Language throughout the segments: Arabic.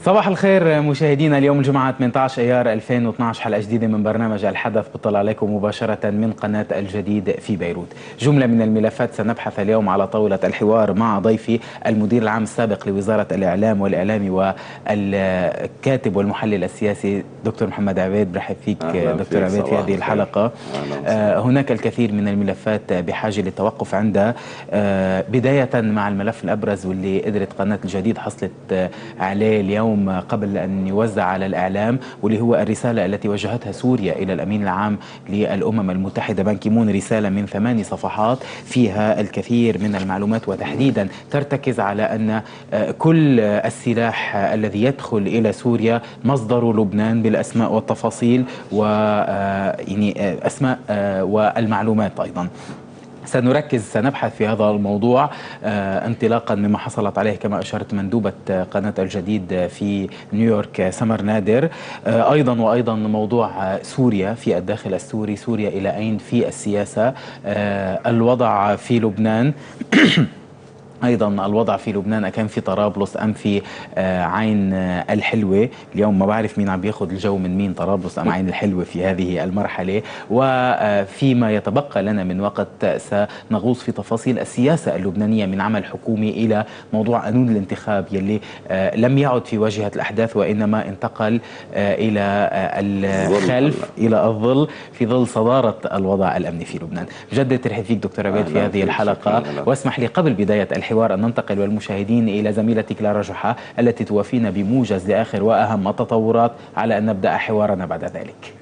صباح الخير مشاهدينا. اليوم الجمعة 18 ايار 2012، حلقة جديدة من برنامج الحدث بتطلع عليكم مباشرة من قناة الجديد في بيروت. جملة من الملفات سنبحث اليوم على طاولة الحوار مع ضيفي المدير العام السابق لوزارة الإعلام والإعلامي والكاتب والمحلل السياسي دكتور محمد عبيد. برحب فيك دكتور عبيد في هذه الحلقة. هناك الكثير من الملفات بحاجة للتوقف عندها، بداية مع الملف الأبرز واللي قدرت قناة الجديد حصلت عليه اليوم قبل أن يوزع على الإعلام، واللي هو الرسالة التي وجهتها سوريا إلى الأمين العام للأمم المتحدة بان كي مون. رسالة من 8 صفحات فيها الكثير من المعلومات، وتحديدا ترتكز على أن كل السلاح الذي يدخل إلى سوريا مصدره لبنان بالأسماء والتفاصيل يعني أسماء والمعلومات أيضا. سنبحث في هذا الموضوع انطلاقا مما حصلت عليه كما أشرت مندوبة قناة الجديد في نيويورك سمر نادر، أيضا موضوع سوريا في الداخل السوري، سوريا إلى أين في السياسة، الوضع في لبنان أيضا الوضع في لبنان كان في طرابلس أم في عين الحلوة. اليوم ما بعرف مين عم بياخذ الجو من مين، طرابلس أم عين الحلوة في هذه المرحلة. وفيما يتبقى لنا من وقت سنغوص في تفاصيل السياسة اللبنانية من عمل حكومي إلى موضوع قانون الانتخاب يلي لم يعد في واجهة الأحداث وإنما انتقل إلى الخلف، إلى الظل، في ظل صدارة الوضع الأمني في لبنان. بجد ترحب فيك دكتور عبيد في هذه الحلقة، واسمح لي قبل بداية الحوار أن ننتقل والمشاهدين إلى زميلتي كلارا جحا التي توافينا بموجز لآخر وأهم التطورات، على أن نبدأ حوارنا بعد ذلك.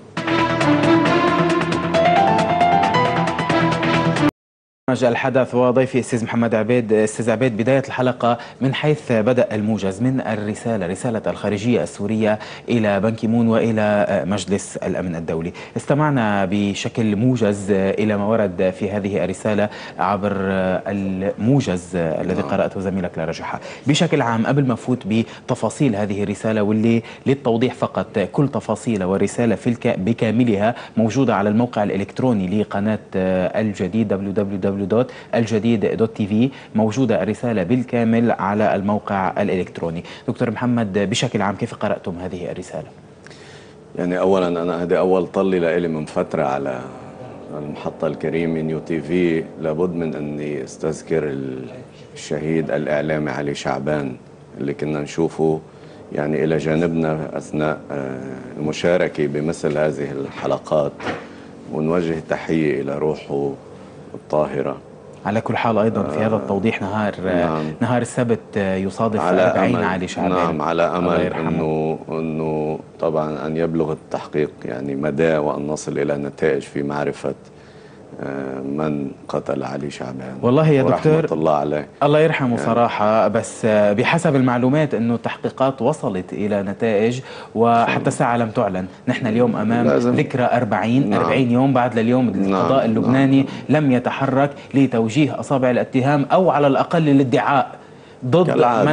الحدث وضيفي استاذ محمد عبيد. استاذ عبيد، بداية الحلقة من حيث بدأ الموجز من رسالة الخارجية السورية إلى بان كي مون وإلى مجلس الأمن الدولي. استمعنا بشكل موجز إلى ما ورد في هذه الرسالة عبر الموجز الذي قرأته زميلك كلارا جحا. بشكل عام قبل ما نفوت بتفاصيل هذه الرسالة، واللي للتوضيح فقط كل تفاصيل والرسالة بكاملها موجودة على الموقع الإلكتروني لقناة الجديد www.الجديد.tv، موجودة الرسالة بالكامل على الموقع الإلكتروني. دكتور محمد، بشكل عام كيف قرأتم هذه الرسالة؟ يعني أولا أنا هذه أول طلي لإلي من فترة على المحطة الكريمة نيو تي في، لابد من أني استذكر الشهيد الإعلامي علي شعبان اللي كنا نشوفه يعني إلى جانبنا أثناء المشاركة بمثل هذه الحلقات، ونوجه تحية إلى روحه الطاهرة. على كل حال أيضا في هذا التوضيح نهار السبت يصادف 40 علي شعبان. نعم، على أمل أنه طبعا أن يبلغ التحقيق يعني مدى، وأن نصل إلى نتائج في معرفة من قتل علي شعبان. والله يا دكتور الله عليه، الله يرحمه يعني صراحة، بس بحسب المعلومات أنه التحقيقات وصلت إلى نتائج وحتى ساعة لم تعلن. نحن اليوم أمام ذكرى 40 يوم بعد لليوم القضاء اللبناني لم يتحرك لتوجيه أصابع الاتهام أو على الأقل الادعاء ضد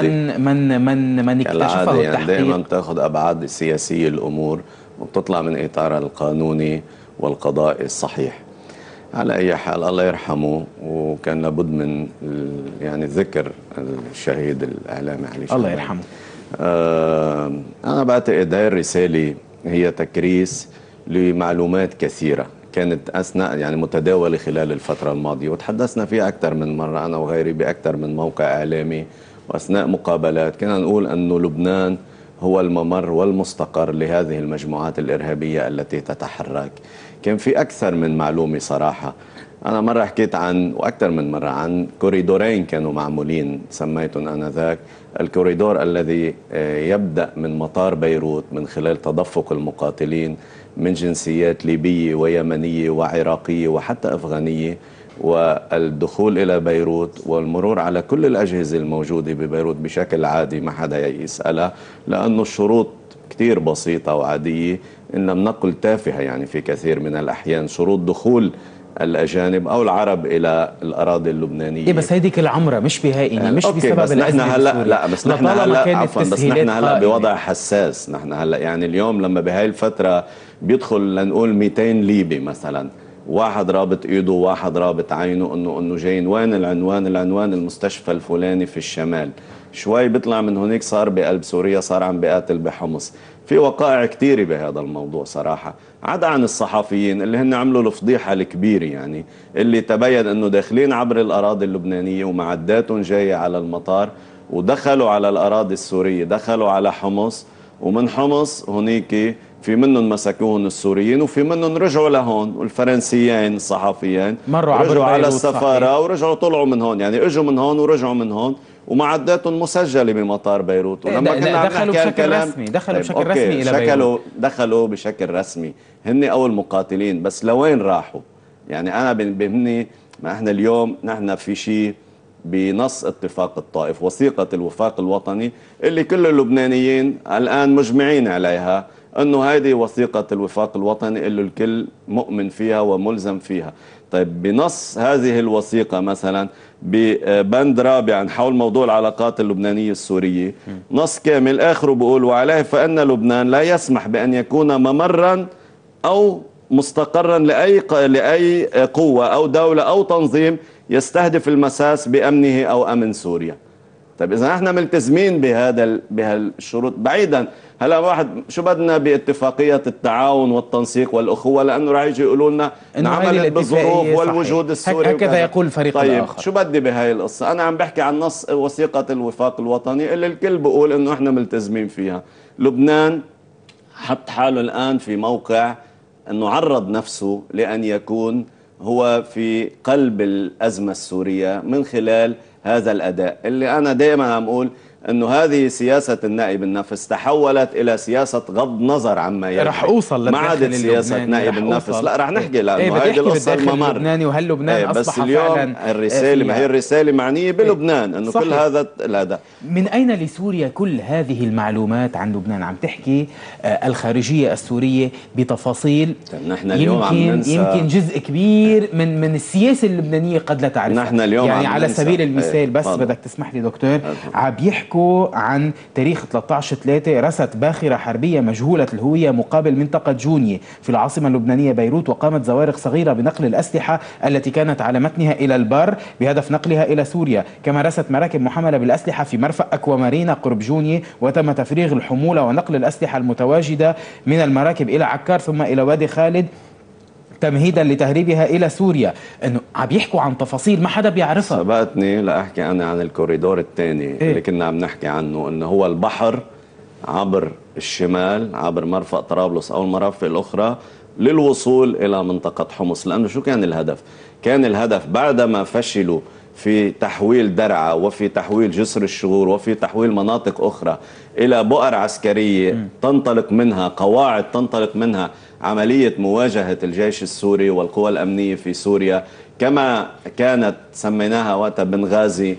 من اكتشفه التحقيق. يعني دائما تأخذ أبعاد سياسية الأمور وبتطلع من إطارها القانوني والقضائي الصحيح. على أي حال الله يرحمه، وكان لابد من يعني ذكر الشهيد الإعلامي علي شعبان. الله يرحمه. أنا بعتقد هاي الرسالة هي تكريس لمعلومات كثيرة كانت أثناء يعني متداولة خلال الفترة الماضية، وتحدثنا فيها أكثر من مرة أنا وغيري بأكثر من موقع إعلامي، وأثناء مقابلات كنا نقول أنه لبنان هو الممر والمستقر لهذه المجموعات الإرهابية التي تتحرك. كان في أكثر من معلومة صراحة. أنا مرة حكيت وأكثر من مرة عن كوريدورين كانوا معمولين، سميتهم أنا ذاك الكوريدور الذي يبدأ من مطار بيروت من خلال تدفق المقاتلين من جنسيات ليبية ويمنية وعراقية وحتى أفغانية، والدخول إلى بيروت والمرور على كل الأجهزة الموجودة ببيروت بشكل عادي، ما حدا يسألها، لأنه الشروط كتير بسيطة وعادية، إن لم نقل تافهة يعني في كثير من الأحيان، شروط دخول الأجانب أو العرب إلى الأراضي اللبنانية. إيه بس هيديك العمرة مش بهائنا، مش بسبب الأزمة السورية. لا بس نحن هلا عفوا، بس نحن هلا بوضع حساس. نحن هلا يعني اليوم لما بهاي الفترة بيدخل لنقول 200 ليبي مثلا، واحد رابط ايده وواحد رابط عينه انه جايين. وين العنوان؟ العنوان المستشفى الفلاني في الشمال. شوي بيطلع من هناك صار بقلب سوريا، صار عم بيقاتل بحمص. في وقائع كثيرة بهذا الموضوع صراحة، عدا عن الصحفيين اللي هن عملوا الفضيحة الكبيرة، يعني اللي تبين انه داخلين عبر الأراضي اللبنانية ومعداتهم جاية على المطار، ودخلوا على الأراضي السورية، دخلوا على حمص، ومن حمص هنيك في منهم مسكوهم السوريين وفي منهم رجعوا لهون، والفرنسيين الصحفيين رجعوا على السفارة صحيح. ورجعوا طلعوا من هون، يعني اجوا من هون ورجعوا من هون، ومعداتهم مسجلة بمطار بيروت. ولما كنا عم نحكي بشكل رسمي، دخلوا بشكل رسمي إلى بيروت. دخلوا بشكل رسمي هن أو المقاتلين، بس لوين راحوا؟ يعني أنا بهمني، ما احنا اليوم نحن في شيء بنص اتفاق الطائف، وثيقة الوفاق الوطني اللي كل اللبنانيين الآن مجمعين عليها، أنه هذه وثيقة الوفاق الوطني اللي الكل مؤمن فيها وملزم فيها. طيب بنص هذه الوثيقة مثلا ببند رابع حول موضوع العلاقات اللبنانية السورية، نص كامل آخره بيقول: وعليه فإن لبنان لا يسمح بأن يكون ممرا أو مستقرا لأي قوة أو دولة أو تنظيم يستهدف المساس بأمنه أو أمن سوريا. طيب إذا احنا ملتزمين بهالشروط، بعيدا هلا واحد شو بدنا باتفاقية التعاون والتنسيق والأخوة، لأنه راح يجي يقولوا لنا انعملت بالظروف والوجود السوري هكذا يقول الفريق طيب الآخر. شو بدي بهاي القصة؟ أنا عم بحكي عن نص وثيقة الوفاق الوطني اللي الكل بيقول إنه احنا ملتزمين فيها. لبنان حط حاله الآن في موقع أنه عرض نفسه لأن يكون هو في قلب الأزمة السورية من خلال هذا الأداء، اللي أنا دائما عم أقول أنه هذه سياسة النائب النفس تحولت إلى سياسة غض نظر عما يجري. رح أوصل ما عادت سياسة نائب النفس، لا رح نحكي لأنه هذه القصة الممر اللبناني، وهل لبنان أصبح بس اليوم فعلا الرسالة، ما هي الرسالة معنية بلبنان أنه كل هذا الأداء. من أين لسوريا كل هذه المعلومات عن لبنان؟ عم تحكي الخارجية السورية بتفاصيل نحن اليوم يمكن جزء كبير من السياسة اللبنانية قد لا تعرفها. نحن اليوم يعني على سبيل المثال بس بدك تسمح لي دكتور، عم يحكوا عن تاريخ 13/3 رست باخرة حربية مجهولة الهوية مقابل منطقة جونية في العاصمة اللبنانية بيروت، وقامت زوارق صغيرة بنقل الأسلحة التي كانت على متنها إلى البر بهدف نقلها إلى سوريا. كما رست مراكب محملة بالأسلحة في مرفأ أكوامارينا قرب جونية، وتم تفريغ الحمولة ونقل الأسلحة المتواجدة من المراكب إلى عكار ثم إلى وادي خالد تمهيدا لتهريبها إلى سوريا. إنه عم يحكوا عن تفاصيل ما حدا بيعرفها. سبقتني لأحكي أنا عن الكوريدور الثاني اللي كنا عم نحكي عنه، إنه هو البحر عبر الشمال، عبر مرفأ طرابلس أو المرافق الأخرى للوصول إلى منطقة حمص. لأنه شو كان الهدف؟ كان الهدف بعدما فشلوا في تحويل درعا وفي تحويل جسر الشغور وفي تحويل مناطق أخرى إلى بؤر عسكرية تنطلق منها قواعد، تنطلق منها عملية مواجهة الجيش السوري والقوى الأمنية في سوريا، كما كانت سميناها وقتها بنغازي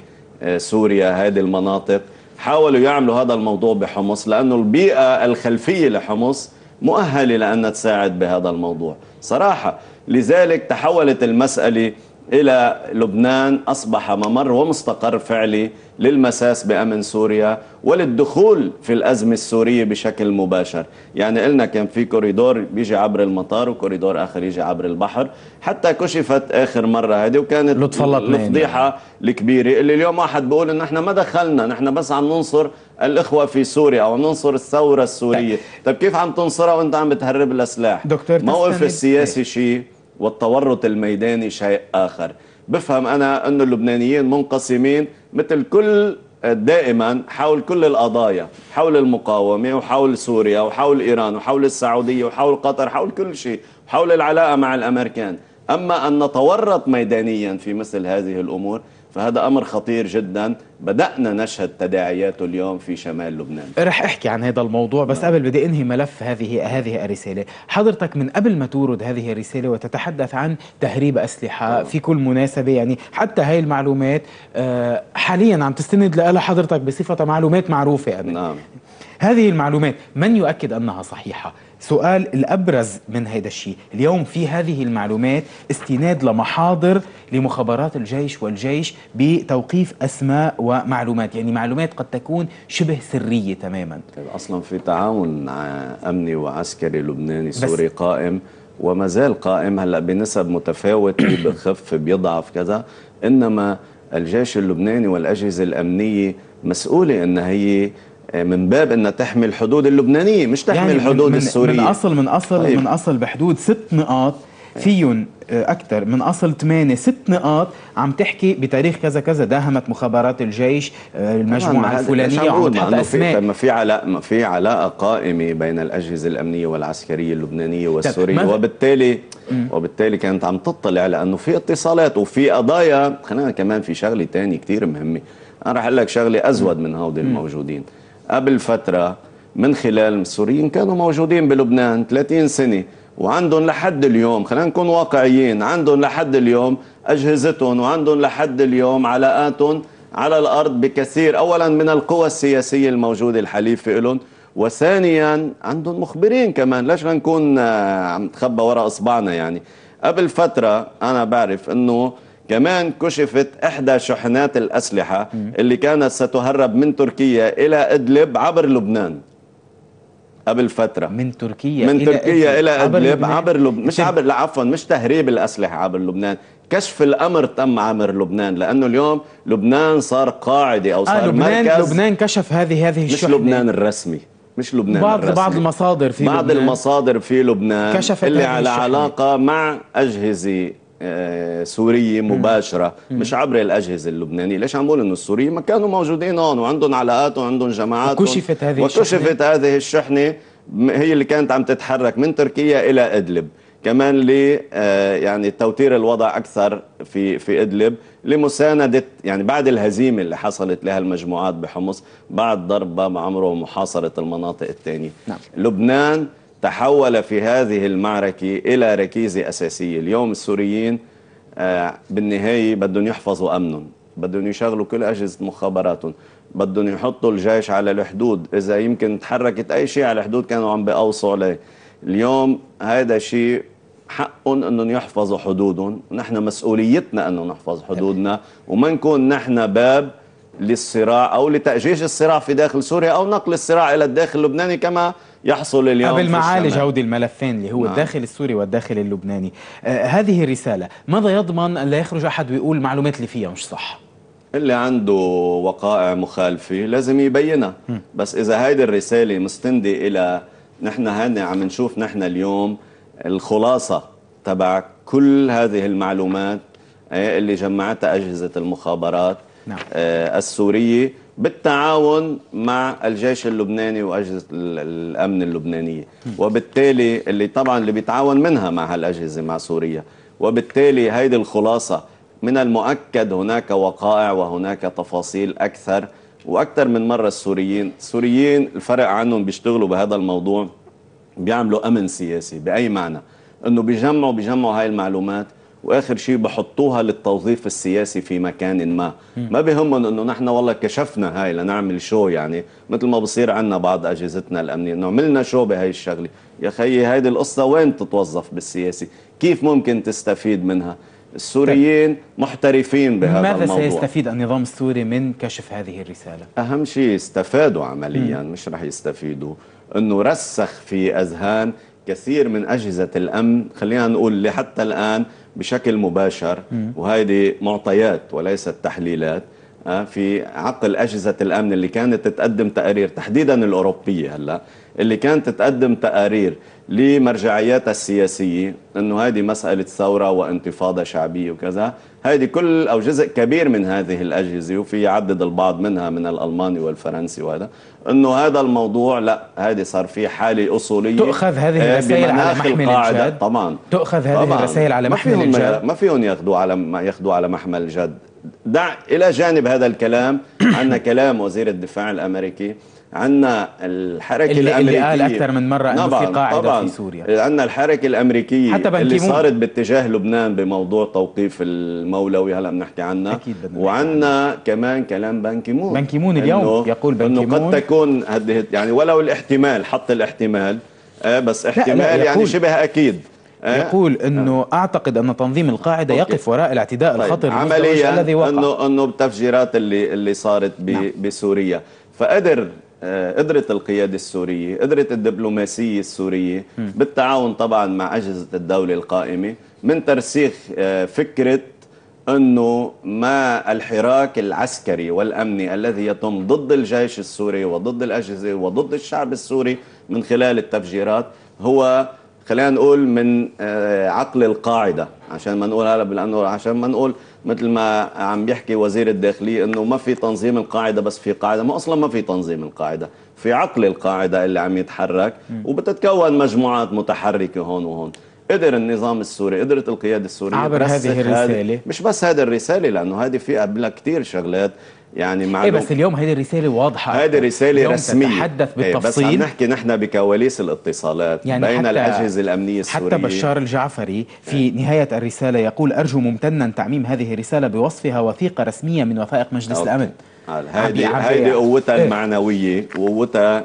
سوريا. هذه المناطق حاولوا يعملوا هذا الموضوع بحمص، لأنه البيئة الخلفية لحمص مؤهلة لأن تساعد بهذا الموضوع صراحة. لذلك تحولت المسألة إلى لبنان أصبح ممر ومستقر فعلي للمساس بأمن سوريا وللدخول في الأزمة السورية بشكل مباشر. يعني قلنا كان في كوريدور بيجي عبر المطار وكوريدور آخر يجي عبر البحر، حتى كشفت آخر مرة هذه وكانت الفضيحة الكبيرة اللي اليوم واحد بيقول إن احنا ما دخلنا، نحن بس عم ننصر الإخوة في سوريا أو عم ننصر الثورة السورية. طيب كيف عم تنصرها وأنت عم بتهرب الأسلحة؟ موقف السياسي شيء والتورط الميداني شيء آخر. بفهم أنا أن اللبنانيين منقسمين مثل كل دائما حول كل القضايا، حول المقاومة وحول سوريا وحول إيران وحول السعودية وحول قطر، حول كل شيء، حول العلاقة مع الأمريكان. أما أن نتورط ميدانيا في مثل هذه الأمور فهذا أمر خطير جدا بدأنا نشهد تداعياته اليوم في شمال لبنان. رح أحكي عن هذا الموضوع بس قبل بدي أنهي ملف هذه الرسالة. حضرتك من قبل ما تورد هذه الرسالة وتتحدث عن تهريب أسلحة في كل مناسبة، يعني حتى هاي المعلومات حاليا عم تستند لها حضرتك بصفة معلومات معروفة قبل. نعم. هذه المعلومات من يؤكد أنها صحيحة؟ سؤال الأبرز من هذا الشيء اليوم في هذه المعلومات استناد لمحاضر لمخابرات الجيش والجيش بتوقيف أسماء ومعلومات، يعني معلومات قد تكون شبه سرية تماما. أصلا في تعاون أمني وعسكري لبناني سوري قائم وما زال قائم هلا بنسب متفاوتة، بخف بيضعف كذا. إنما الجيش اللبناني والأجهزة الأمنية مسؤولة إن هي من باب أنها تحمي الحدود اللبنانية مش تحمي يعني الحدود السورية. من أصل بحدود 6 نقاط فيهم أكثر من أصل 8 6 نقاط عم تحكي بتاريخ كذا كذا داهمت مخابرات الجيش المجموعة الفلانية، وعم تحط أسماء. ما في علاقة قائمة بين الأجهزة الأمنية والعسكرية اللبنانية والسورية، وبالتالي كانت عم تطلع لأنه في اتصالات وفي قضايا. خلينا كمان في شغلة تانية كتير مهمة، أنا رح أقول لك شغلة أزود من هودي الموجودين. قبل فترة من خلال السوريين كانوا موجودين بلبنان 30 سنة وعندهم لحد اليوم، خلينا نكون واقعيين، عندهم لحد اليوم أجهزتهم وعندهم لحد اليوم علاقاتهم على الأرض بكثير، أولا من القوى السياسية الموجودة الحليفة لهم، وثانيا عندهم مخبرين كمان. ليش نكون عم تخبى وراء إصبعنا؟ يعني قبل فترة أنا بعرف أنه كمان كشفت إحدى شحنات الأسلحة اللي كانت ستهرب من تركيا إلى إدلب عبر لبنان. قبل فترة من تركيا إلى إدلب عبر لبنان، مش عبر، لا عفوا، مش تهريب الأسلحة عبر لبنان، كشف الأمر تم عبر لبنان، لأنه اليوم لبنان صار قاعدة أو صار مركز. لبنان كشف هذه الشحنة، مش لبنان الرسمي، مش لبنان الرسمي. بعض المصادر في بعض لبنان، المصادر في لبنان كشفت اللي على علاقة مع أجهزة سورية مباشرة، مش عبر الأجهزة اللبنانية. ليش عم بقول إنه السوريين ما كانوا موجودين هون وعندهم علاقات وعندهم جماعات، وكشفت هذه الشحنة هي اللي كانت عم تتحرك من تركيا إلى إدلب، كمان يعني توتير الوضع أكثر في إدلب لمساندة، يعني بعد الهزيمة اللي حصلت لها المجموعات بحمص، بعد ضرب باب عمرو ومحاصرة المناطق الثانية. نعم. لبنان تحول في هذه المعركة إلى ركيزة أساسية. اليوم السوريين بالنهاية بدهم يحفظوا أمنهم، بدهم يشغلوا كل أجهزة مخابراتهم، بدهم يحطوا الجيش على الحدود، إذا يمكن تحركت أي شيء على الحدود كانوا عم بيقوصوا عليه. اليوم هذا شيء حقهم أنهم يحفظوا حدودهم، ونحن مسؤوليتنا أنه نحفظ حدودنا وما نكون نحن باب للصراع أو لتأجيج الصراع في داخل سوريا أو نقل الصراع إلى الداخل اللبناني كما يحصل اليوم. قبل ما عالج هودي الملفين اللي هو الداخل السوري والداخل اللبناني، هذه الرسالة ماذا يضمن أن لا يخرج أحد ويقول المعلومات اللي فيها مش صح؟ اللي عنده وقائع مخالفة لازم يبينها. بس إذا هيدي الرسالة مستندة إلى نحن هنا عم نشوف نحن اليوم الخلاصة تبع كل هذه المعلومات اللي جمعتها أجهزة المخابرات السورية بالتعاون مع الجيش اللبناني وأجهزة الأمن اللبنانية، وبالتالي اللي بيتعاون منها مع هالأجهزة مع سوريا، وبالتالي هيدي الخلاصة من المؤكد هناك وقائع وهناك تفاصيل أكثر وأكثر من مرة. السوريين الفرق عنهم بيشتغلوا بهذا الموضوع، بيعملوا أمن سياسي بأي معنى، أنه بيجمعوا هاي المعلومات واخر شيء بحطوها للتوظيف السياسي في مكان ما بيهمهم انه نحن والله كشفنا هاي لنعمل شو، يعني مثل ما بصير عندنا بعض اجهزتنا الامنيه انه عملنا شو بهاي الشغله. يا خيي هيدي القصه وين تتوظف بالسياسي؟ كيف ممكن تستفيد منها؟ السوريين محترفين بهذا الموضوع. ماذا سيستفيد النظام السوري من كشف هذه الرساله؟ اهم شيء استفادوا عمليا، مش رح يستفيدوا، انه رسخ في اذهان كثير من أجهزة الأمن، خلينا نقول لحتى الآن بشكل مباشر، وهذه معطيات وليست تحليلات، في عقل أجهزة الأمن اللي كانت تقدم تقارير تحديدا الأوروبية هلا اللي كانت تقدم تقارير لمرجعياتها السياسية أنه هذه مسألة ثورة وانتفاضة شعبية وكذا. هذه كل أو جزء كبير من هذه الأجهزة، وفي يعدد البعض منها من الألماني والفرنسي، وهذا أنه هذا الموضوع لا، هذه صار في حالة أصولية. تؤخذ هذه الرسائل على محمل الجد؟ طبعا تؤخذ هذه الرسائل على محمل الجد؟ ما فيهم ياخذوا على محمل الجد. دع إلى جانب هذا الكلام عندنا كلام وزير الدفاع الأمريكي، عندنا الحركة الأمريكية اللي قال أكثر من مرة أنه في قاعدة في سوريا، عندنا الحركة الأمريكية حتى اللي صارت باتجاه لبنان بموضوع توقيف المولوي هلا بنحكي عنها، وعندنا كمان كلام بان كيمون اليوم يقول بان كيمون أنه قد تكون يعني ولو الاحتمال، حط الاحتمال بس احتمال يعني شبه أكيد، يقول انه اعتقد ان تنظيم القاعده يقف وراء الاعتداء الخطر عمليا، انه التفجيرات اللي صارت بسوريا، فقدر قدرت القيادة السورية، قدرت الدبلوماسية السورية بالتعاون طبعا مع أجهزة الدولة القائمة من ترسيخ فكرة أنه ما الحراك العسكري والأمني الذي يتم ضد الجيش السوري وضد الأجهزة وضد الشعب السوري من خلال التفجيرات هو، خلينا نقول، من عقل القاعدة. عشان ما نقول هلا لأنه عشان ما نقول مثل ما عم بيحكي وزير الداخلية انه ما في تنظيم القاعدة بس في قاعدة، ما اصلا ما في تنظيم القاعدة، في عقل القاعدة اللي عم يتحرك وبتتكون مجموعات متحركة هون وهون. قدر النظام السوري، قدرت القيادة السورية عبر هذه الرسالة، مش بس هذه الرسالة، لأنه هذه في قبلها كتير شغلات يعني معلوم. بس اليوم هذه الرسالة واضحة، هذه رسالة رسمية تتحدث بالتفصيل. بس عم نحكي نحن بكواليس الاتصالات يعني بين الأجهزة الأمنية السورية. حتى بشار الجعفري في نهاية الرسالة يقول: أرجو ممتنا تعميم هذه الرسالة بوصفها وثيقة رسمية من وثائق مجلس الأمن. هذه قوتها المعنوية وقوتها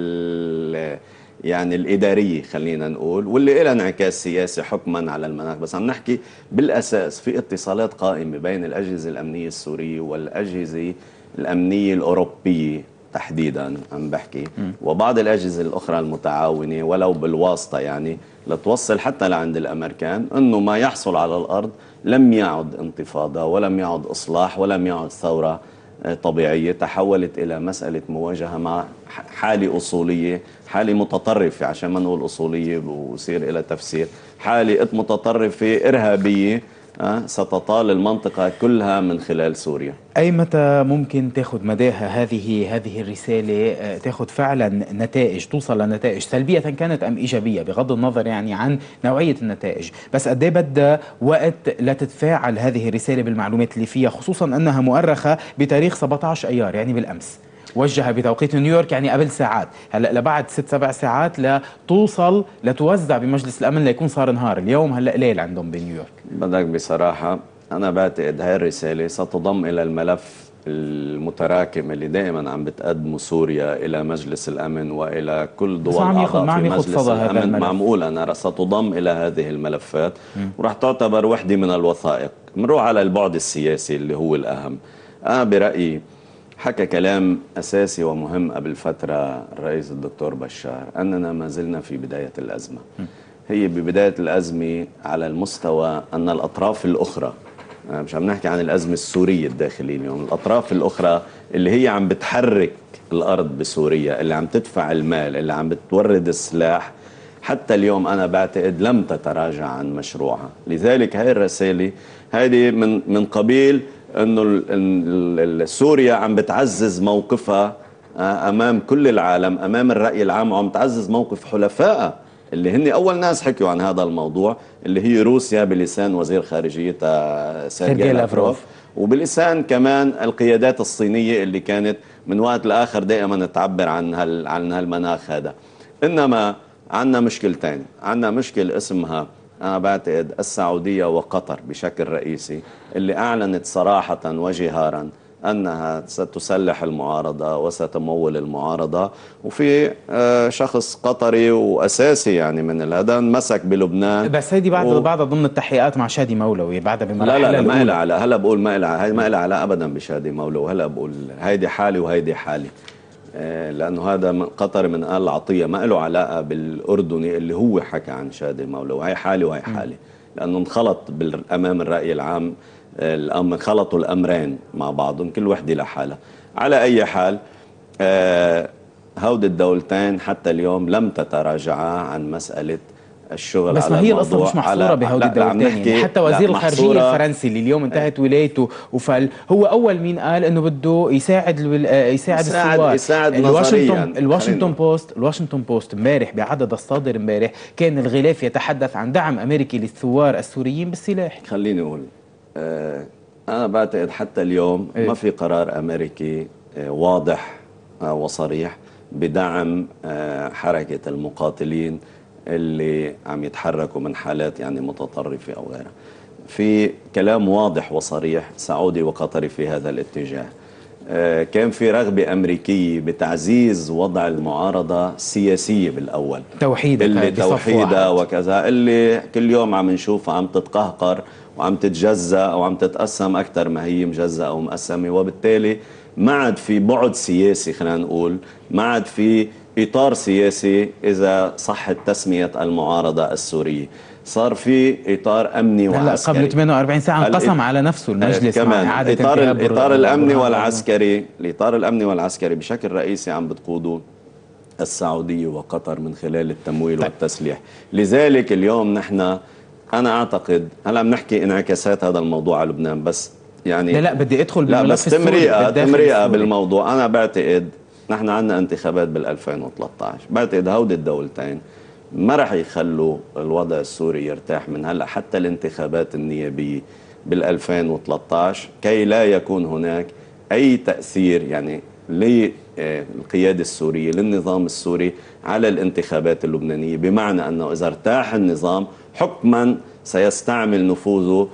يعني الإدارية خلينا نقول، واللي لها انعكاس سياسي حكما على المناخ. بس عم نحكي بالأساس في اتصالات قائمة بين الأجهزة الأمنية السورية والأجهزة الأمنية الأوروبية تحديدا، عم بحكي وبعض الأجهزة الأخرى المتعاونة ولو بالواسطة، يعني لتوصل حتى لعند الأمريكان أنه ما يحصل على الأرض لم يعد انتفاضة ولم يعد إصلاح ولم يعد ثورة طبيعية، تحولت إلى مسألة مواجهة مع حالة أصولية، حالة متطرفة، عشان ما نقول أصولية ويصير إلى تفسير، حالة متطرفة إرهابية ستطال المنطقة كلها من خلال سوريا. أي متى ممكن تأخذ مداها هذه الرسالة، تأخذ فعلا نتائج، توصل لنتائج سلبية كانت أم إيجابية، بغض النظر يعني عن نوعية النتائج، بس قد ايه بدها وقت لتتفاعل هذه الرسالة بالمعلومات اللي فيها، خصوصا أنها مؤرخة بتاريخ 17 أيار يعني بالأمس، وجهها بتوقيت نيويورك يعني قبل ساعات، هلا لبعد 6-7 ساعات لتوصل لتوزع بمجلس الأمن ليكون صار نهار، اليوم هلا ليل عندهم بنيويورك. بدك بصراحة أنا بعتقد هاي الرسالة ستضم إلى الملف المتراكم اللي دائما عم بتقدمه سوريا إلى مجلس الأمن وإلى كل دول أعضاء في مجلس الأمن. معمول أنا ستضم إلى هذه الملفات وراح تعتبر وحدة من الوثائق. بنروح على البعد السياسي اللي هو الأهم. أنا برأيي حكى كلام أساسي ومهم قبل فترة الرئيس الدكتور بشار، أننا ما زلنا في بداية الأزمة. هي ببداية الأزمة على المستوى أن الأطراف الأخرى، مش عم نحكي عن الأزمة السورية الداخلية اليوم، الأطراف الأخرى اللي هي عم بتحرك الأرض بسوريا، اللي عم تدفع المال، اللي عم بتورد السلاح، حتى اليوم أنا بعتقد لم تتراجع عن مشروعها. لذلك هاي الرسالة هذه من قبيل أنه سوريا عم بتعزز موقفها أمام كل العالم، أمام الرأي العام، وعم تعزز موقف حلفائها اللي هن أول ناس حكوا عن هذا الموضوع، اللي هي روسيا بلسان وزير خارجيتها سيرجي لافروف، وبلسان كمان القيادات الصينية اللي كانت من وقت لآخر دائما تعبر عن هالمناخ هذا. إنما عندنا مشكلتين، عندنا مشكل اسمها أنا بعتقد السعودية وقطر بشكل رئيسي، اللي أعلنت صراحة وجهارا أنها ستسلح المعارضة وستمول المعارضة، وفي شخص قطري وأساسي يعني من هذا مسك بلبنان. بس هيدي بعدها ضمن التحقيقات مع شادي مولوي بعدها بمراحل. لا ما لها علاقة، هلا بقول ما لها علاقة أبدا بشادي مولوي، هلا بقول هيدي حالي وهيدي حالي، لأنه هذا من قطر من آل عطية، ما له علاقة بالأردني اللي هو حكى عن شادي مولوي. هاي حالي وهي حالي، لأنه انخلط أمام الرأي العام، خلطوا الأمرين مع بعضهم، كل وحدة لحالها. على أي حال هود الدولتين حتى اليوم لم تتراجعا عن مسألة الشغل بس على ما هي القصة مش محصورة بهودي الدولتين، يعني حتى وزير الخارجية الفرنسي اللي اليوم انتهت ولايته وفل، هو أول مين قال إنه بده يساعد الثوار. يساعد الواشنطن بوست امبارح بعدد الصادر امبارح كان الغلاف يتحدث عن دعم أمريكي للثوار السوريين بالسلاح. خليني أقول أنا بعتقد حتى اليوم ما في قرار أمريكي واضح وصريح بدعم حركة المقاتلين اللي عم يتحركوا من حالات يعني متطرفة أو غيرها. في كلام واضح وصريح سعودي وقطري في هذا الاتجاه. كان في رغبة أمريكية بتعزيز وضع المعارضة السياسية بالأول، توحيدها وكذا، اللي كل يوم عم نشوفها عم تتقهقر وعم تتجزأ أو عم تتقسم أكثر ما هي مجزأة أو مقسمة، وبالتالي ما عاد في بعد سياسي، خلينا نقول ما عاد في إطار سياسي إذا صحت تسمية المعارضة السورية، صار في إطار أمني وعسكري. قبل 48 ساعة انقسم على نفسه المجلس كمان مع إعادة الإطار الأمني والعسكري، الإطار الأمني والعسكري بشكل رئيسي عم بتقوده السعودية وقطر من خلال التمويل والتسليح. لذلك اليوم نحن أنا أعتقد هلا بنحكي انعكاسات هذا الموضوع على لبنان، بس يعني لا بدي أدخل لا بالملف بس تمريئة السوري. بالموضوع. أنا بعتقد نحن عندنا انتخابات بال2013، بعتقد هودي الدولتين ما رح يخلوا الوضع السوري يرتاح من هلا حتى الانتخابات النيابية بال2013 كي لا يكون هناك أي تأثير يعني للقيادة السورية للنظام السوري على الانتخابات اللبنانية، بمعنى أنه إذا ارتاح النظام حكما سيستعمل نفوذه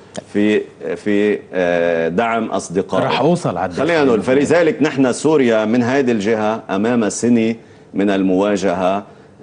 في دعم أصدقائه. رح أوصل على خلينا نقول فلذلك نحن سوريا من هذه الجهة أمام سنة من المواجهة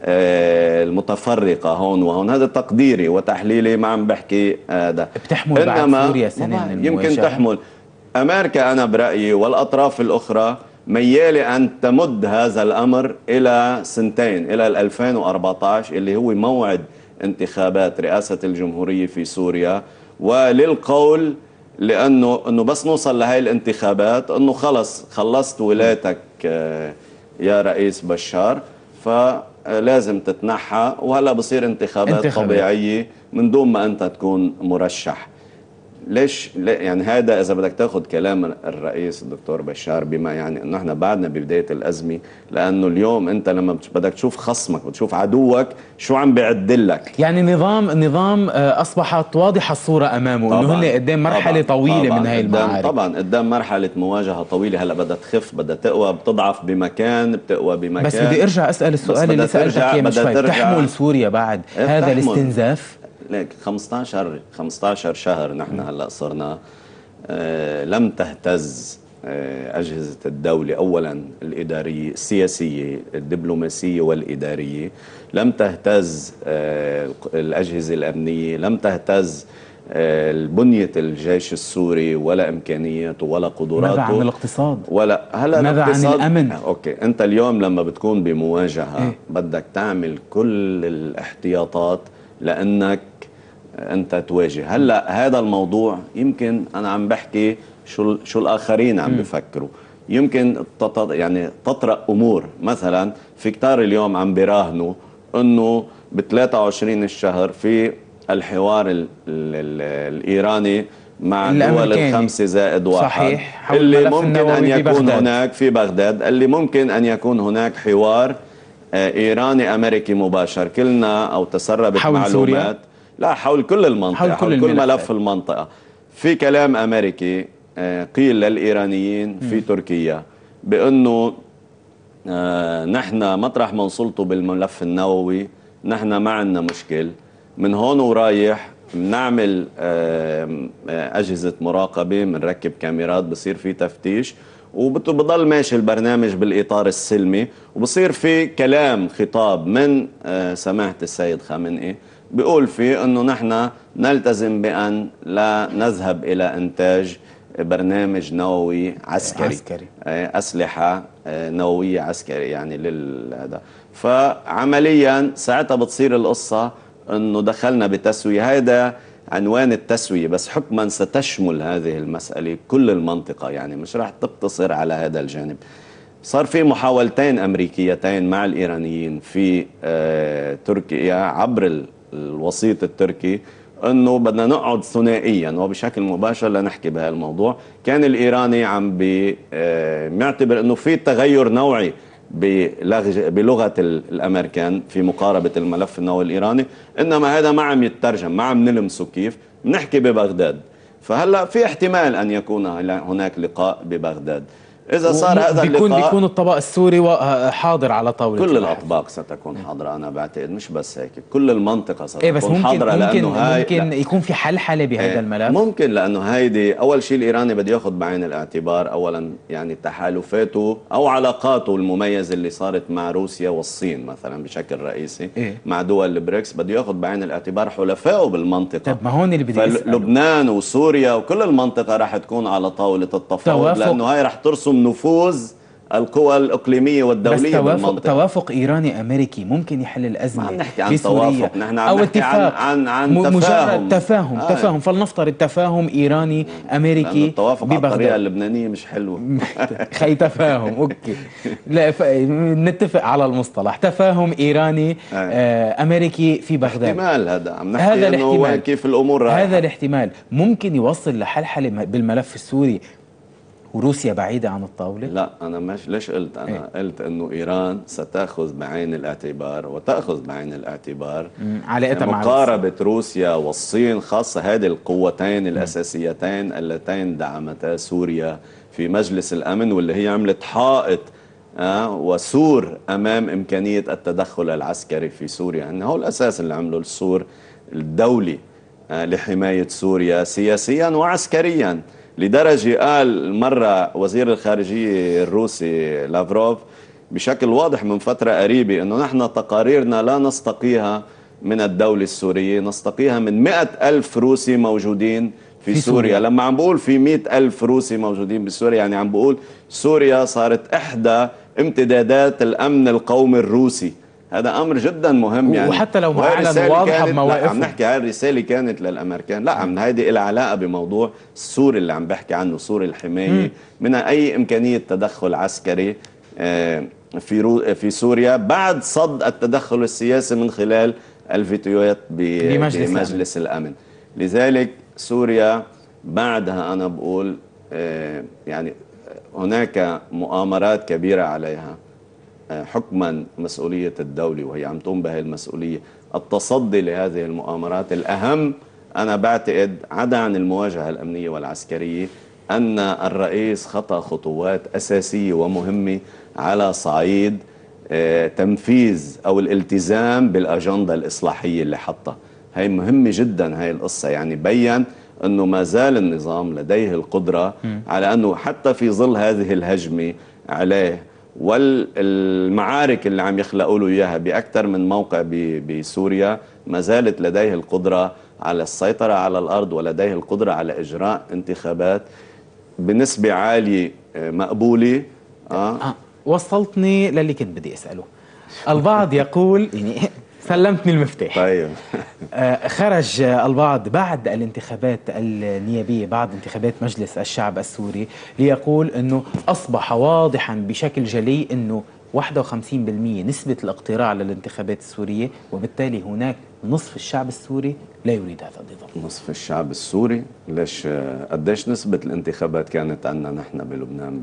المتفرقة هون وهون. هذا تقديري وتحليلي، ما عم بحكي هذا. بتحمل بعد سوريا سنة من المواجهة؟ يمكن تحمل. أمريكا أنا برأيي والأطراف الأخرى ميالة أن تمد هذا الأمر إلى سنتين، إلى 2014 اللي هو موعد انتخابات رئاسة الجمهورية في سوريا، وللقول لأنه بس نوصل لهي الانتخابات أنه خلصت ولايتك يا رئيس بشار، فلازم تتنحى وهلا بصير انتخابات طبيعية من دون ما أنت تكون مرشح. ليش يعني هذا إذا بدك تاخذ كلام الرئيس الدكتور بشار بما يعني أنه احنا بعدنا ببداية الأزمة، لأنه اليوم أنت لما بدك تشوف خصمك وتشوف عدوك شو عم بيعدلك. يعني نظام أصبحت واضحة الصورة أمامه أنه هن قدام مرحلة طويلة من هاي المعارك. طبعا قدام مرحلة مواجهة طويلة. هلا بدها تخف، بدها تقوى، بتضعف بمكان، بتقوى بمكان. بس بدي أرجع أسأل السؤال اللي سألتك إياه من شوي، بتحمل سوريا بعد هذا الاستنزاف؟ ليك 15 شهر نحن هلا صرنا لم تهتز أجهزة الدولة أولا الإدارية السياسية الدبلوماسية والإدارية، لم تهتز الأجهزة الأمنية، لم تهتز البنية الجيش السوري ولا إمكانياته ولا قدراته. ماذا عن الاقتصاد؟ ولا هلا ماذا عن الأمن؟ أوكي، أنت اليوم لما بتكون بمواجهة بدك تعمل كل الاحتياطات لأنك أنت تواجه. هلا هذا الموضوع يمكن أنا عم بحكي شو الآخرين عم بفكروا، يمكن يعني تطرأ أمور. مثلا في كتار اليوم عم بيراهنوا أنه ب23 الشهر في الحوار الإيراني مع الدول الخمسة زائد واحد، صحيح، اللي ممكن أن يكون هناك في بغداد، اللي ممكن أن يكون هناك حوار إيراني أمريكي مباشر. كلنا أو تسربت معلومات سوريا؟ لا، حول كل المنطقة، حول كل ملف المنطقة. في كلام أمريكي قيل للإيرانيين في تركيا بأنه نحن مطرح ما نسلطوا بالملف النووي نحن ما عندنا مشكل، من هون ورايح بنعمل أجهزة مراقبة، بنركب كاميرات، بصير في تفتيش، وبضل ماشي البرنامج بالإطار السلمي، وبصير في كلام خطاب من سماحة السيد خامنئي بيقول فيه أنه نحن نلتزم بأن لا نذهب إلى إنتاج برنامج نووي عسكري. أسلحة نووية عسكري يعني للهذا. فعمليا ساعتها بتصير القصة أنه دخلنا بتسوية. هذا عنوان التسوية، بس حكما ستشمل هذه المسألة كل المنطقة، يعني مش راح تقتصر على هذا الجانب. صار في محاولتين أمريكيتين مع الإيرانيين في تركيا عبر الوسيط التركي أنه بدنا نقعد ثنائيا وبشكل مباشر لنحكي بهذا الموضوع. كان الإيراني عم بيعتبر أنه في تغير نوعي بلغة الأمريكان في مقاربة الملف النووي الإيراني، إنما هذا ما عم يترجم، ما عم نلمسه كيف نحكي ببغداد. فهلأ في احتمال أن يكون هناك لقاء ببغداد. إذا صار هذا اللقاء بيكون الطبق السوري حاضر على طاولة كل الأطباق ستكون حاضرة. أنا بعتقد مش بس هيك، كل المنطقة ستكون بس ممكن حاضرة. لأنه ممكن يكون في حلحلة بهذا الملف. ممكن، لأنه هيدي أول شيء الإيراني بده ياخذ بعين الاعتبار أولا يعني تحالفاته أو علاقاته المميزة اللي صارت مع روسيا والصين مثلا بشكل رئيسي مع دول البريكس، بده ياخذ بعين الاعتبار حلفائه بالمنطقة. طب ما هون اللي بدي أسأله، فلبنان وسوريا وكل المنطقة راح تكون على طاولة التفاوض، لأنه هاي راح ترسم نفوذ القوى الإقليمية والدولية بالمنطقة. توافق إيراني أمريكي ممكن يحل الأزمة. ما عم نحكي عن توافق، نحن عم نحكي عن مجرد تفاهم. فلنفترض تفاهم إيراني أمريكي التوافق على الطريقة اللبنانية مش حلوة. خي تفاهم أوكي. لا نتفق على المصطلح تفاهم إيراني أمريكي في بغداد. احتمال هذا عم نحكي هذا الاحتمال، كيف الأمور رايحة. هذا الاحتمال ممكن يوصل لحلحلة بالملف السوري وروسيا بعيدة عن الطاولة؟ لا، أنا مش ليش قلت أنا قلت إنه إيران ستأخذ بعين الاعتبار وتأخذ بعين الاعتبار علاقتها مع مقاربة روسيا والصين، خاصة هذه القوتين الأساسيتين اللتين دعمتا سوريا في مجلس الأمن، واللي هي عملت حائط وسور أمام إمكانية التدخل العسكري في سوريا. إنه هو الأساس اللي عمله السور الدولي لحماية سوريا سياسيا وعسكريا، لدرجة قال مرة وزير الخارجية الروسي لافروف بشكل واضح من فترة قريبة إنه نحن تقاريرنا لا نستقيها من الدولة السورية، نستقيها من 100,000 روسي موجودين في سوريا. لما عم بقول في 100,000 روسي موجودين بسوريا، يعني عم بقول سوريا صارت إحدى امتدادات الأمن القومي الروسي. هذا أمر جدا مهم يعني. وحتى لو ما أعلن واضحة بمواقفه. عم نحكي هاي الرسالة كانت للأمريكان، لا عم هيدي لها علاقة بموضوع السوري اللي عم بحكي عنه، سوري الحماية من أي إمكانية تدخل عسكري في سوريا بعد صد التدخل السياسي من خلال الفيتوات بمجلس الأمن. لذلك سوريا بعدها أنا بقول يعني هناك مؤامرات كبيرة عليها، حكما مسؤولية الدولة وهي عم تقوم بهذه المسؤولية التصدي لهذه المؤامرات. الأهم أنا بعتقد عدا عن المواجهة الأمنية والعسكرية أن الرئيس خطى خطوات أساسية ومهمة على صعيد تنفيذ أو الالتزام بالأجندة الإصلاحية اللي حطها. هي مهمة جدا هاي القصة، يعني بيّن أنه ما زال النظام لديه القدرة على أنه حتى في ظل هذه الهجمة عليه والمعارك اللي عم يخلقوا له إياها بأكثر من موقع بسوريا، ما زالت لديه القدرة على السيطرة على الأرض ولديه القدرة على إجراء انتخابات بنسبة عالية مقبولة. وصلتني للي كنت بدي أسأله. البعض يقول يعني سلمتني المفتاح. طيب خرج البعض بعد الانتخابات النيابية، بعد انتخابات مجلس الشعب السوري، ليقول أنه أصبح واضحا بشكل جلي أنه 51% نسبة الاقتراع للانتخابات السورية، وبالتالي هناك نصف الشعب السوري لا يريد هذا النظام. نصف الشعب السوري؟ ليش؟ قديش نسبة الانتخابات كانت عندنا نحن بلبنان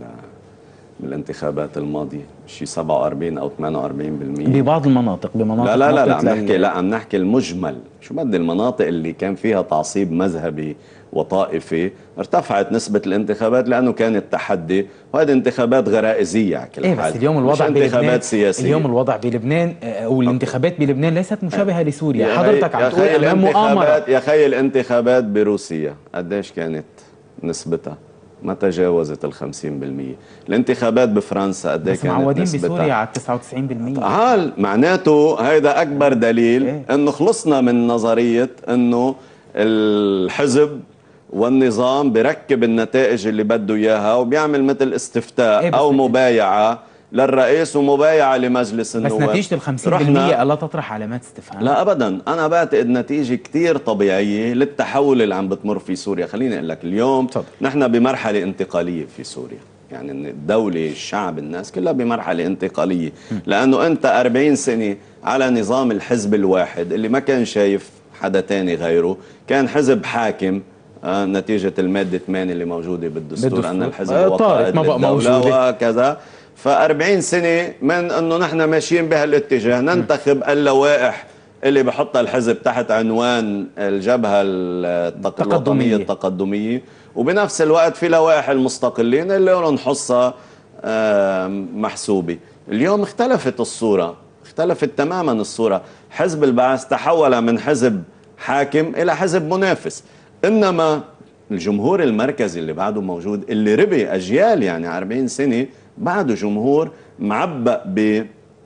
بالانتخابات الماضية؟ شيء 47 أو 48% ببعض المناطق. بمناطق لا عم نحكي المجمل. شو بدي المناطق اللي كان فيها تعصيب مذهبي وطائفي ارتفعت نسبة الانتخابات لأنه كانت تحدي، وهذه انتخابات غرائزية على كل حال. بس اليوم الوضع بلبنان سياسية. اليوم الوضع بلبنان والانتخابات بلبنان ليست مشابهة لسوريا. حضرتك عم تقول أمام مؤامرة. يا خي الانتخابات بروسيا قديش كانت نسبتها؟ ما تجاوزت 50%. الانتخابات بفرنسا قد ايه كانت معودين نسبتها؟ بسوريا على 99%. معناته هيدا اكبر دليل انه خلصنا من نظريه انه الحزب والنظام بركب النتائج اللي بده اياها وبيعمل مثل استفتاء او مبايعه للرئيس ومبايعه لمجلس النواب. بس نتيجه ال 50% لا تطرح علامات استفهام. لا ابدا، انا بعتقد نتيجه كثير طبيعيه للتحول اللي عم بتمر في سوريا. خليني اقول لك اليوم نحن بمرحله انتقاليه في سوريا، يعني الدوله الشعب الناس كلها بمرحله انتقاليه، لانه انت 40 سنه على نظام الحزب الواحد اللي ما كان شايف حدا تاني غيره، كان حزب حاكم نتيجه الماده 8 اللي موجوده بالدستور ان الحزب هو قائد للدوله وكذا. ف40 سنة من أنه نحن ماشيين بهالاتجاه، ننتخب اللوائح اللي بحطها الحزب تحت عنوان الجبهة التقدمية، وبنفس الوقت في لوائح المستقلين اللي لهم حصة محسوبة. اليوم اختلفت الصورة، اختلفت تماما الصورة. حزب البعث تحول من حزب حاكم إلى حزب منافس، إنما الجمهور المركزي اللي بعده موجود، اللي ربي أجيال يعني 40 سنة، بعده جمهور معبأ ب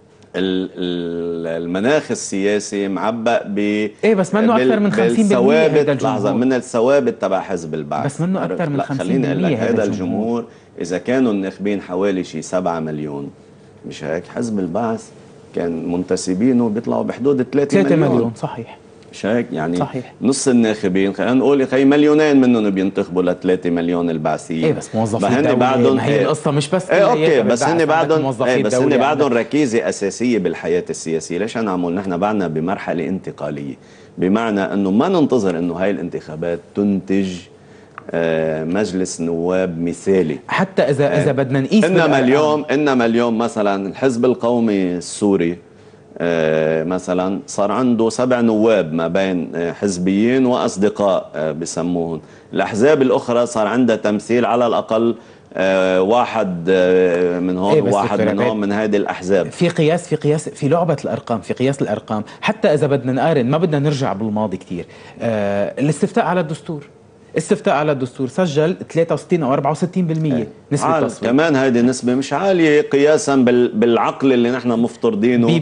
المناخ السياسي، معبأ ب بس منه اكثر من 50% هذا الجمهور. لحظه، من الثوابت تبع حزب البعث، بس منه اكثر من 50%. خليني اقول لك، هذا الجمهور اذا كانوا الناخبين حوالي شي 7 مليون، مش هيك؟ حزب البعث كان منتسبينه بيطلعوا بحدود 3 مليون. صحيح، مش هيك؟ يعني صحيح. نص الناخبين، خلينا نقول يا اخي مليونين منهم بينتخبوا ل 3 مليون البعثيين. بس موظفين الدولة، ما هي القصة مش بس اوكي، بس هن بعدهم ركيزة أساسية بالحياة السياسية. ليش أنا عمول؟ نحن بعدنا بمرحلة انتقالية، بمعنى أنه ما ننتظر أنه هاي الانتخابات تنتج مجلس نواب مثالي. حتى إذا بدنا نقيس، إنما اليوم مثلا الحزب القومي السوري مثلا صار عنده 7 نواب ما بين حزبيين وأصدقاء بسموهم. الأحزاب الأخرى صار عندها تمثيل على الأقل واحد من هون وواحد من هون من هذه الأحزاب. في قياس في لعبة الأرقام، في قياس الأرقام. حتى إذا بدنا نقارن، ما بدنا نرجع بالماضي كتير. الاستفتاء على الدستور سجل 63 أو 64% نسبة تصويت. كمان هذه النسبة مش عالية قياسا بالعقل اللي نحن مفترضينه.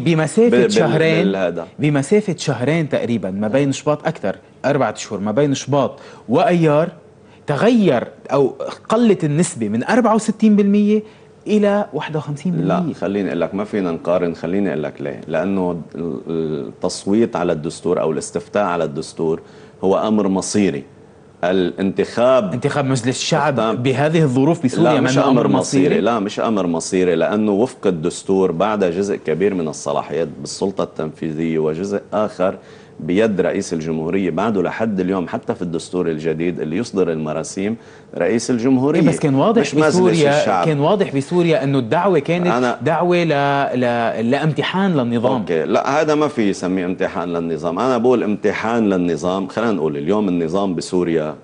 بمسافة شهرين تقريبا ما بين شباط، أكثر 4 أشهر ما بين شباط وأيار، تغير أو قلت النسبة من 64% إلى 51%. لا، خليني أقول لك ما فينا نقارن. خليني أقول لك ليه. لأنه التصويت على الدستور أو الاستفتاء على الدستور هو أمر مصيري. انتخاب مجلس الشعب بهذه الظروف بسوريا مش أمر مصيري. لا، مش أمر مصيري، لأنه وفق الدستور بعد جزء كبير من الصلاحيات بالسلطة التنفيذية وجزء آخر بيد رئيس الجمهورية. بعده لحد اليوم حتى في الدستور الجديد اللي يصدر المراسيم رئيس الجمهورية. بس كان واضح بسوريا أنه الدعوة كانت دعوة لامتحان للنظام. أوكي. لا، هذا ما في يسميه امتحان للنظام. أنا بقول امتحان للنظام. خلينا نقول اليوم النظام بسوريا،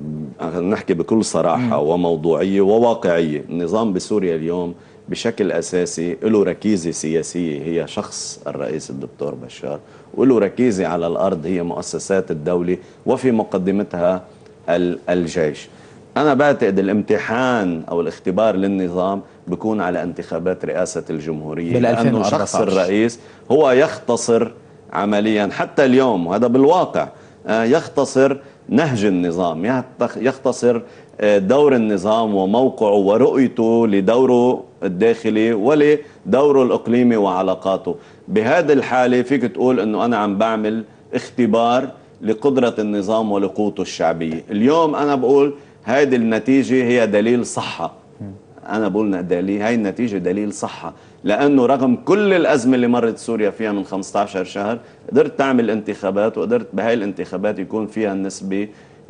نحكي بكل صراحة وموضوعية وواقعية، النظام بسوريا اليوم بشكل أساسي له ركيزة سياسية هي شخص الرئيس الدكتور بشار، وله ركيزة على الأرض هي مؤسسات الدولة وفي مقدمتها الجيش. أنا بعتقد الامتحان أو الاختبار للنظام بيكون على انتخابات رئاسة الجمهورية، لأنه شخص الرئيس هو يختصر عمليا حتى اليوم، وهذا بالواقع يختصر نهج النظام، يختصر دور النظام وموقعه ورؤيته لدوره الداخلي ولدوره الإقليمي وعلاقاته. بهذه الحالة فيك تقول أنه أنا عم بعمل اختبار لقدرة النظام ولقوته الشعبية. اليوم أنا بقول هذه النتيجة هي دليل صحة. أنا بقول هاي النتيجة دليل صحة، لأنه رغم كل الأزمة اللي مرت سوريا فيها من 15 شهر قدرت تعمل انتخابات، وقدرت بهاي الانتخابات يكون فيها النسبة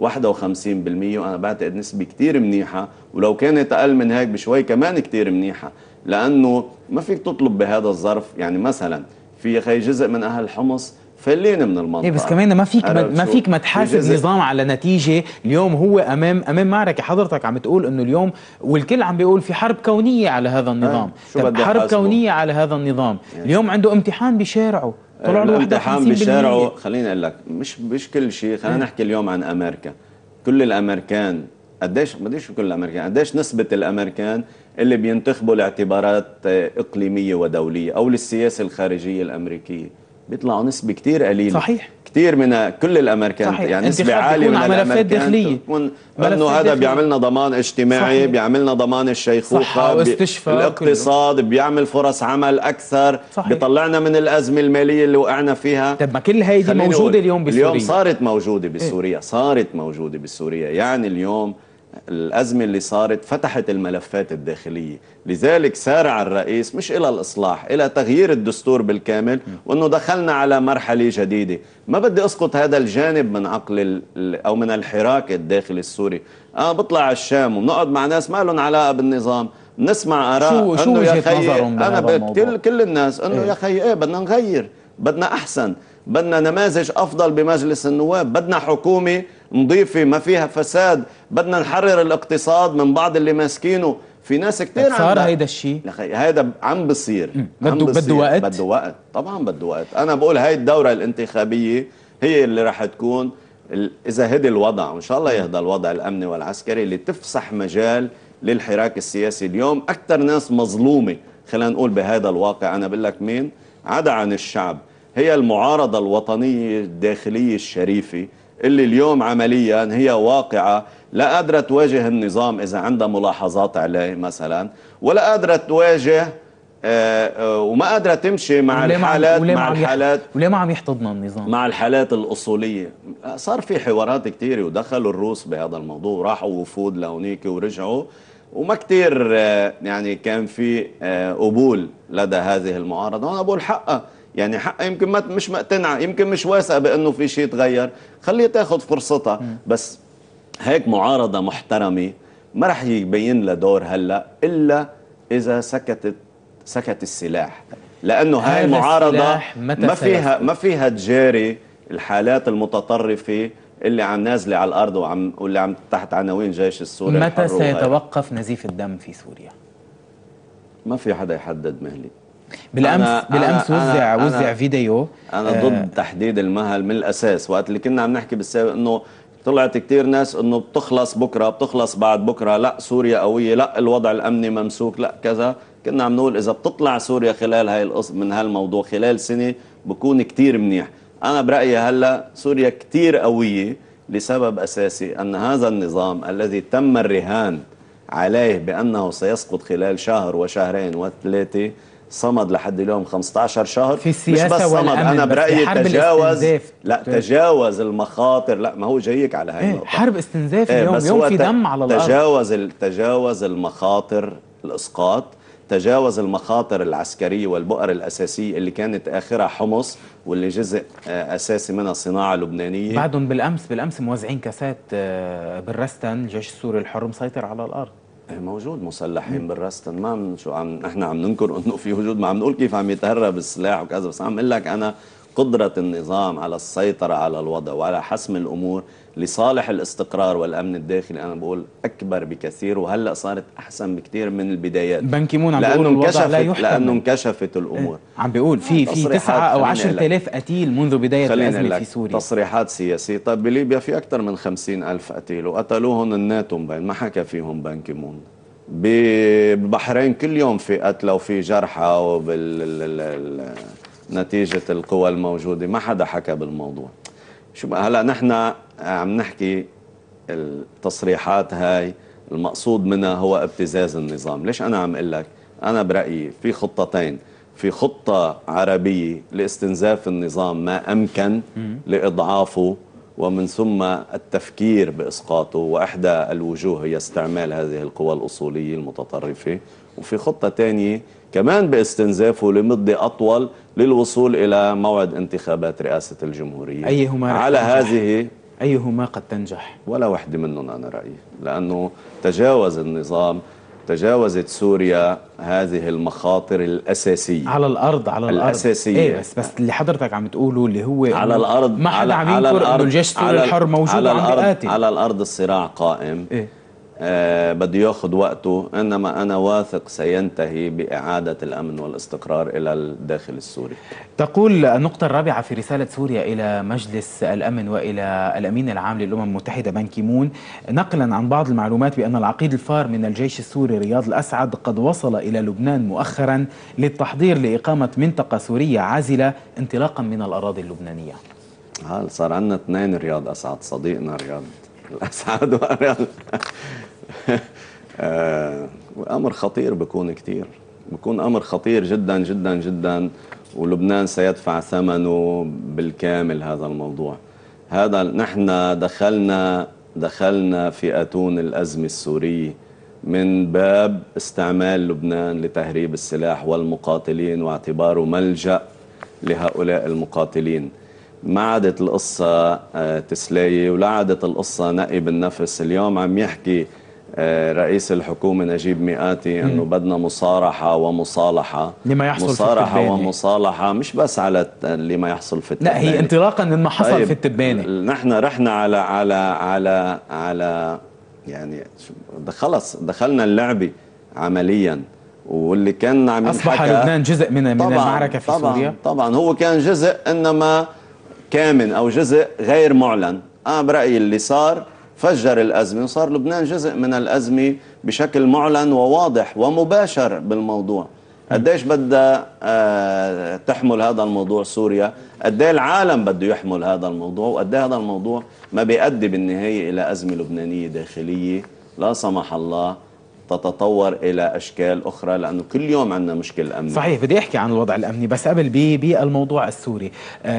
51%، وأنا بعتقد نسبة كتير منيحة، ولو كانت أقل من هيك بشوي كمان كتير منيحة. لأنه ما فيك تطلب بهذا الظرف، يعني مثلا في أخي جزء من أهل حمص فلين من المنطقة. بس كمان ما فيك ما تحاسب نظام على نتيجة. اليوم هو أمام معركة. حضرتك عم تقول إنه اليوم والكل عم بيقول في حرب كونية على هذا النظام. حرب كونية على هذا النظام يعني. اليوم عنده امتحان بشارعه، طلع له امتحان بشارعه. خليني أقول لك مش كل شيء. خلينا نحكي اليوم عن أمريكا. كل الأمريكان قديش، بديش كل الأمريكان، قديش نسبة الأمريكان اللي بينتخبوا لاعتبارات إقليمية ودولية أو للسياسة الخارجية الأمريكية؟ بيطلعوا نسبة كتير قليلة. صحيح. كتير من كل الأمريكان. صحيح. يعني نسبة عالية من الأمريكان تكون أنه هذا بيعملنا ضمان اجتماعي. صحيح. بيعملنا ضمان الشيخوخة، الاقتصاد، بيعمل فرص عمل أكثر. صحيح. بيطلعنا من الأزمة المالية اللي وقعنا فيها. طب ما كل هيدي موجودة اليوم بسوريا. اليوم صارت موجودة بسوريا. صارت موجودة بسوريا. يعني اليوم الأزمة اللي صارت فتحت الملفات الداخلية. لذلك سارع الرئيس مش إلى الإصلاح، إلى تغيير الدستور بالكامل، وأنه دخلنا على مرحلة جديدة. ما بدي أسقط هذا الجانب من عقل أو من الحراك الداخلي السوري. أنا بطلع على الشام وبنقعد مع ناس ما لهم علاقة بالنظام، نسمع آراء شو وجهة نظرهم أنا كل الناس أنه يا أخي بدنا نغير، بدنا أحسن. بدنا نماذج أفضل بمجلس النواب، بدنا حكومة نظيفة ما فيها فساد، بدنا نحرر الاقتصاد من بعض اللي ماسكينه. في ناس كتير صار هيدا الشيء؟ هيدا عم بصير. بده وقت؟ بده وقت طبعا، بده وقت. أنا بقول هاي الدورة الانتخابية هي اللي راح تكون إذا هدي الوضع، وإن شاء الله يهدى الوضع الأمني والعسكري، اللي تفسح مجال للحراك السياسي. اليوم أكثر ناس مظلومة خلينا نقول بهذا الواقع، أنا بقول لك مين عدا عن الشعب، هي المعارضة الوطنية الداخلية الشريفة، اللي اليوم عمليا هي واقعة لا قادرة تواجه النظام إذا عندها ملاحظات عليه مثلا، ولا قادرة تواجه وما قادرة تمشي مع الحالات وليه ما عم يحتضن النظام مع الحالات الأصولية. صار في حوارات كتيرة ودخلوا الروس بهذا الموضوع، وراحوا وفود لهونيك ورجعوا، وما كتير يعني كان في قبول لدى هذه المعارضة. وأنا بقول حقها، يعني حقها، يمكن مش مقتنعة، يمكن مش واثقة بأنه في شيء تغير، خليه تاخذ فرصتها. بس هيك معارضة محترمة ما رح يبين لها دور هلا إلا إذا سكت السلاح، لأنه هاي المعارضة ما فيها تجاري الحالات المتطرفة اللي عم نازلة على الأرض واللي عم تحت عناوين جيش السوري. متى سيتوقف نزيف الدم في سوريا؟ ما في حدا يحدد مهلي. بالأمس وزع فيديو. أنا ضد تحديد المهل من الأساس. وقت اللي كنا عم نحكي بالسابق إنه طلعت كتير ناس إنه بتخلص بكرة، بتخلص بعد بكرة، لا سوريا قوية، لا الوضع الأمني ممسوك، لا كذا. كنا عم نقول إذا بتطلع سوريا خلال من هالموضوع خلال سنة بكون كتير منيح. أنا برأيي هلا سوريا كتير قوية لسبب أساسي، أن هذا النظام الذي تم الرهان عليه بأنه سيسقط خلال شهر وشهرين وثلاثة صمد لحد اليوم 15 شهر. في السياسة مش بس صمد، أنا برأيي تجاوز المخاطر. لا ما هو جايك على هاي النقطة. حرب استنزاف اليوم، يوم في دم على الأرض. تجاوز المخاطر الإسقاط، تجاوز المخاطر العسكرية والبؤر الأساسية اللي كانت آخرها حمص، واللي جزء أساسي منها الصناعة اللبنانية. بعدهم بالأمس موزعين كاسات بالرستن. الجيش السوري الحر مسيطر على الأرض، موجود مسلحين بالرستن. ما احنا عم ننكر انه في وجود، ما عم نقول كيف عم يتهرب السلاح وكذا، بس عم اقول لك انا قدرة النظام على السيطرة على الوضع وعلى حسم الامور لصالح الاستقرار والامن الداخلي، انا بقول اكبر بكثير، وهلا صارت احسن بكثير من البدايات. بان كي-مون عم بيقول الوضع لا يحتمل، لانه انكشفت الامور. عم بيقول في 9 أو 10,000 قتيل منذ بداية الازمة في سوريا. تصريحات سياسية. طيب بليبيا في اكثر من 50,000 قتيل وقتلوهم الناتو، مبين ما حكى فيهم بان كي-مون. بالبحرين كل يوم في قتلى وفي جرحى نتيجة القوى الموجودة، ما حدا حكى بالموضوع. شو هلا نحن عم نحكي التصريحات هاي المقصود منها هو ابتزاز النظام. ليش أنا عم أقول لك؟ أنا برأيي في خطتين، في خطة عربية لاستنزاف النظام ما أمكن لإضعافه ومن ثم التفكير بإسقاطه، وإحدى الوجوه هي استعمال هذه القوى الأصولية المتطرفة، وفي خطة تانية كمان باستنزافه لمدة أطول للوصول إلى موعد انتخابات رئاسة الجمهورية. أيهما على هذه أيهما قد تنجح؟ ولا واحدة منهم أنا رأيي، لأنه تجاوز النظام، تجاوزت سوريا هذه المخاطر الأساسية على الأرض الأساسية. إيه بس اللي حضرتك عم تقوله اللي هو على الأرض، ما حدا عم ينكر إنه الجيش السوري الحر موجود وعم بيقاتل على الأرض. الصراع قائم. إيه؟ بده ياخذ وقته، انما انا واثق سينتهي باعاده الامن والاستقرار الى الداخل السوري. تقول النقطه الرابعه في رساله سوريا الى مجلس الامن والى الامين العام للامم المتحده بان كي-مون، نقلا عن بعض المعلومات بان العقيد الفار من الجيش السوري رياض الاسعد قد وصل الى لبنان مؤخرا للتحضير لاقامه منطقه سوريه عازله انطلاقا من الاراضي اللبنانيه. صار عندنا 2 رياض اسعد، صديقنا رياض الاسعد ورياض أمر خطير، بكون أمر خطير جدا جدا جدا، ولبنان سيدفع ثمنه بالكامل هذا الموضوع. هذا نحن دخلنا في أتون الأزمة السورية من باب استعمال لبنان لتهريب السلاح والمقاتلين واعتباره ملجأ لهؤلاء المقاتلين. ما عادت القصة تسلاية ولا عادت القصة نقي بالنفس. اليوم عم يحكي رئيس الحكومة نجيب مئاتي أنه بدنا مصارحة ومصالحة. لما يحصل مصارحة في التبانة. ومصالحة مش بس على لما يحصل في التبانة. لا، هي انطلاقا مما حصل طيب في التبانة. نحن رحنا على يعني خلص دخلنا اللعبة عمليا، واللي كان عم أصبح ينحكى لبنان جزء من المعركة في سوريا. طبعا هو كان جزء إنما كامن أو جزء غير معلن. أنا برأيي اللي صار فجر الأزمة، وصار لبنان جزء من الأزمة بشكل معلن وواضح ومباشر بالموضوع. قديش بدها تحمل هذا الموضوع سوريا، قديه العالم بده يحمل هذا الموضوع، وقديه هذا الموضوع ما بيؤدي بالنهاية إلى أزمة لبنانية داخلية لا سمح الله تتطور إلى أشكال أخرى، لأنه كل يوم عندنا مشكلة أمنية. صحيح، بدي أحكي عن الوضع الأمني، بس قبل بالموضوع السوري.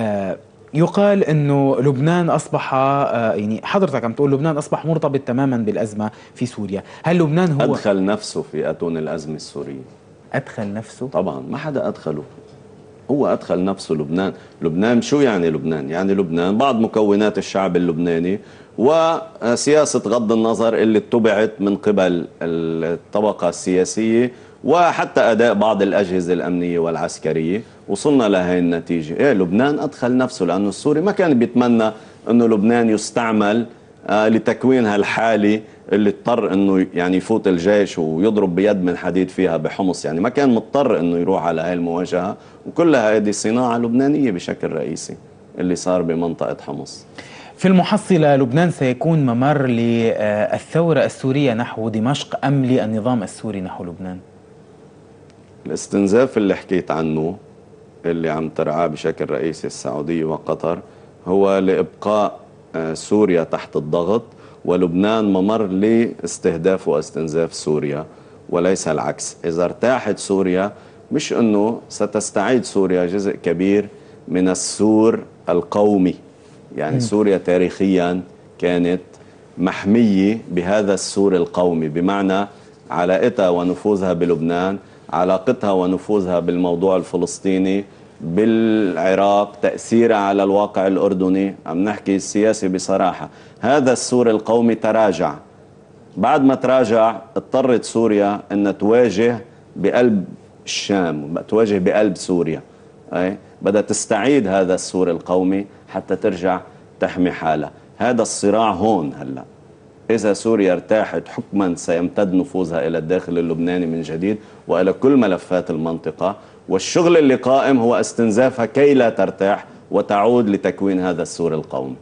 يقال انه لبنان اصبح يعني حضرتك عم تقول لبنان اصبح مرتبط تماما بالازمه في سوريا، هل لبنان هو ادخل نفسه في اتون الازمه السوريه؟ ادخل نفسه؟ طبعا ما حدا ادخله، هو ادخل نفسه. لبنان شو يعني لبنان؟ يعني لبنان بعض مكونات الشعب اللبناني وسياسه غض النظر اللي اتبعت من قبل الطبقه السياسيه وحتى أداء بعض الأجهزة الأمنية والعسكرية، وصلنا لهي النتيجة. إيه، لبنان أدخل نفسه، لأنه السوري ما كان بيتمنى أنه لبنان يستعمل لتكوين هالحالة اللي اضطر أنه يعني يفوت الجيش ويضرب بيد من حديد فيها بحمص. يعني ما كان مضطر أنه يروح على هاي المواجهة، وكلها هذه صناعة لبنانية بشكل رئيسي اللي صار بمنطقة حمص. في المحصلة لبنان سيكون ممر للثورة السورية نحو دمشق أم للنظام السوري نحو لبنان؟ الاستنزاف اللي حكيت عنه اللي عم ترعاه بشكل رئيسي السعودية وقطر هو لإبقاء سوريا تحت الضغط، ولبنان ممر لاستهداف واستنزاف سوريا وليس العكس. إذا ارتاحت سوريا مش أنه ستستعيد سوريا جزء كبير من السور القومي. يعني سوريا تاريخيا كانت محمية بهذا السور القومي، بمعنى علاقتها ونفوذها بلبنان، علاقتها ونفوذها بالموضوع الفلسطيني، بالعراق، تأثيرها على الواقع الأردني. عم نحكي السياسي بصراحة. هذا السور القومي تراجع. بعد ما تراجع اضطرت سوريا أن تواجه بقلب الشام، تواجه بقلب سوريا. بدها تستعيد هذا السور القومي حتى ترجع تحمي حالها. هذا الصراع هون هلأ. إذا سوريا ارتاحت حكما سيمتد نفوذها إلى الداخل اللبناني من جديد وإلى كل ملفات المنطقة، والشغل اللي قائم هو استنزافها كي لا ترتاح وتعود لتكوين هذا السور القومي.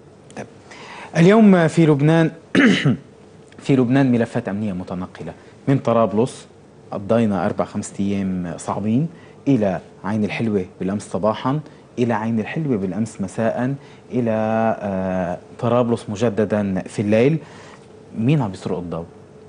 اليوم في لبنان في لبنان ملفات أمنية متنقلة من طرابلس، قضينا 4-5 أيام صعبين، إلى عين الحلوة بالأمس صباحا، إلى عين الحلوة بالأمس مساء، إلى طرابلس مجددا في الليل. مين عم يسرق الضوء؟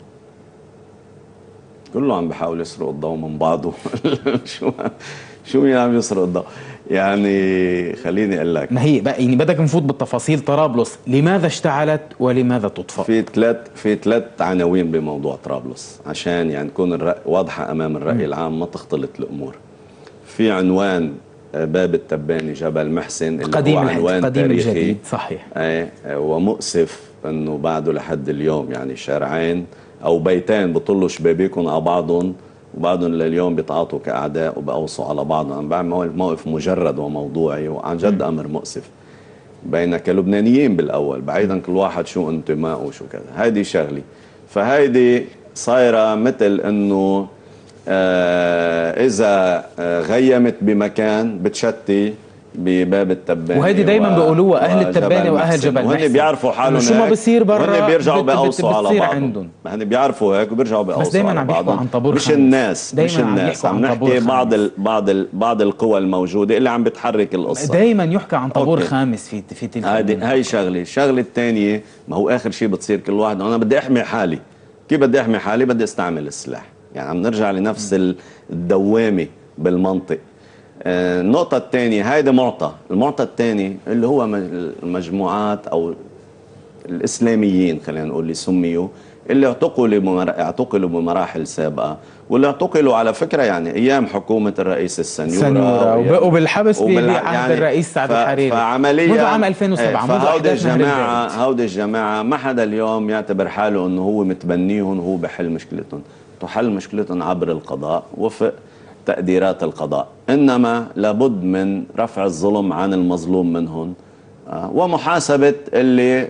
كله عم بحاول يسرق الضوء من بعضه. شو مين عم يسرق الضوء؟ يعني خليني اقول لك، ما هي بقى يعني بدك نفوت بالتفاصيل. طرابلس لماذا اشتعلت ولماذا تطفأ؟ في ثلاث عناوين بموضوع طرابلس عشان يعني تكون واضحة امام الرأي العام، ما تختلط الامور. في عنوان باب التباني جبل محسن اللي هو عنوان تاريخي الجديد، صحيح، ومؤسف انه بعده لحد اليوم. يعني شارعين او بيتين بيطلوا شبابيكم على بعضهم وبعدهم لليوم بيتعاطوا كأعداء وبقوصوا على بعضهم. عم بعمل موقف مجرد وموضوعي وعن جد أمر مؤسف بين كلبنانيين بالأول، بعيدا كل واحد شو انتماء وشو كذا. هيدي شغلي. فهيدي صايرة مثل أنه إذا غيمت بمكان بتشتي بباب التباني، وهيدي دايما بيقولوها اهل التباني واهل جبل محسن. وهن بيعرفوا حالهم شو ما بصير برا وهن بيرجعوا بيقوصوا على بعضهم. هن بيعرفوا هيك وبيرجعوا بيقوصوا على بعضهم. مش الناس، مش الناس، عم نحكي بعض القوى الموجوده اللي عم بتحرك القصه. دايما يحكى عن طابور خامس في تلك هاي شغله. الشغله الثانيه، ما هو اخر شيء بتصير كل واحد، انا بدي احمي حالي. كيف بدي احمي حالي؟ بدي استعمل السلاح. يعني عم نرجع لنفس الدوامه بالمنطق. النقطة الثانية، هيدا معطى. المعطى الثاني اللي هو المجموعات أو الإسلاميين، خلينا نقول اللي سميوا، اللي اعتقلوا بمراحل سابقة، واللي اعتقلوا على فكرة يعني أيام حكومة الرئيس السنيورة وبالحبس بعهد يعني الرئيس سعد الحريري فعمليا منذ عام 2007 منذ أحداث نهر البارد. هودي الجماعة ما حدا اليوم يعتبر حاله أنه هو متبنيهم وهو بحل مشكلتهم. تحل مشكلتهم عبر القضاء وفق تقديرات القضاء، إنما لابد من رفع الظلم عن المظلوم منهم ومحاسبة اللي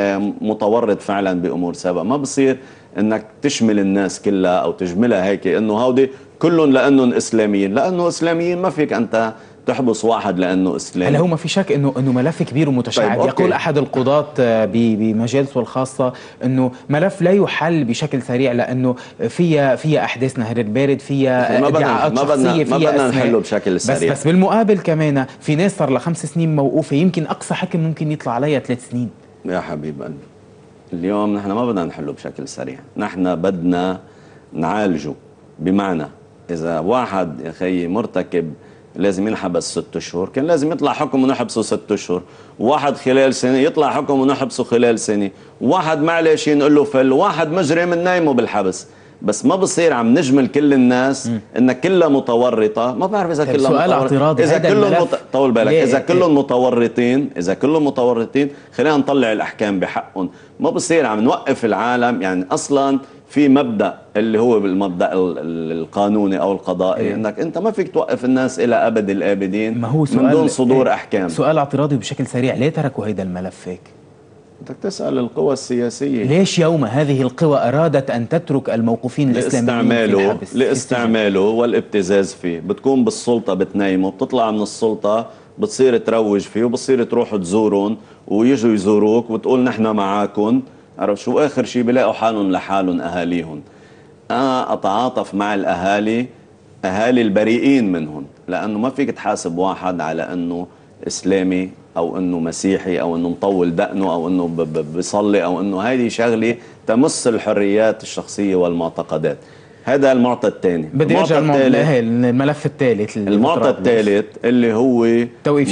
متورط فعلا بأمور سابقة. ما بصير انك تشمل الناس كلها او تجملها هيك انه هودي كلهم لانهم اسلاميين، لانه اسلاميين ما فيك انت تحبس واحد لانه اسلامي. هلا هو ما في شك انه ملف كبير ومتشعب. طيب يقول احد القضاة بمجالسه الخاصة انه ملف لا يحل بشكل سريع لانه فيها احداث نهر البارد، فيها ادعاءات شخصية، فيها ما بدنا نحله بشكل سريع. بس بالمقابل كمان في ناس صار لها 5 سنين موقوفة، يمكن اقصى حكم ممكن يطلع عليها 3 سنين. يا حبيب قلبي اليوم نحن ما بدنا نحله بشكل سريع، نحن بدنا نعالجه. بمعنى إذا واحد يا خيي مرتكب لازم ينحبس 6 أشهر، كان لازم يطلع حكم ونحبسه 6 أشهر، واحد خلال سنة يطلع حكم ونحبسه خلال سنة، واحد معلش نقول له فل، واحد مجرم نايمه بالحبس. بس ما بصير عم نجمل كل الناس انك كلها متورطه. ما بعرف اذا كلها سؤال اعتراضي، اذا كلهم طول بالك، اذا كلهم متورطين، اذا كلهم متورطين خلينا نطلع الاحكام بحقهم. ما بصير عم نوقف العالم. يعني اصلا في مبدا اللي هو بالمبدا القانوني او القضائي انك انت ما فيك توقف الناس الى ابد الابدين من دون صدور احكام. سؤال اعتراضي بشكل سريع، ليه تركوا هيدا الملف هيك؟ بدك تسأل القوى السياسية. ليش يوم هذه القوى أرادت أن تترك الموقوفين الإسلاميين في الحبس؟ لاستعماله والابتزاز فيه. بتكون بالسلطة بتنيمه، بتطلع من السلطة بتصير تروج فيه وبتصير تروح تزورهم ويجوا يزوروك وتقول نحن معاكم، عرف شو؟ آخر شيء بلاقوا حالهم لحالهم أهاليهم. أنا أتعاطف مع الأهالي، أهالي البريئين منهم، لأنه ما فيك تحاسب واحد على أنه إسلامي او انه مسيحي او انه مطول دقنه او انه بيصلي او انه هذه شغله تمس الحريات الشخصيه والمعتقدات. هذا المعطى الثاني. بدي ارجع الملف الثالث. المعطى الثالث اللي هو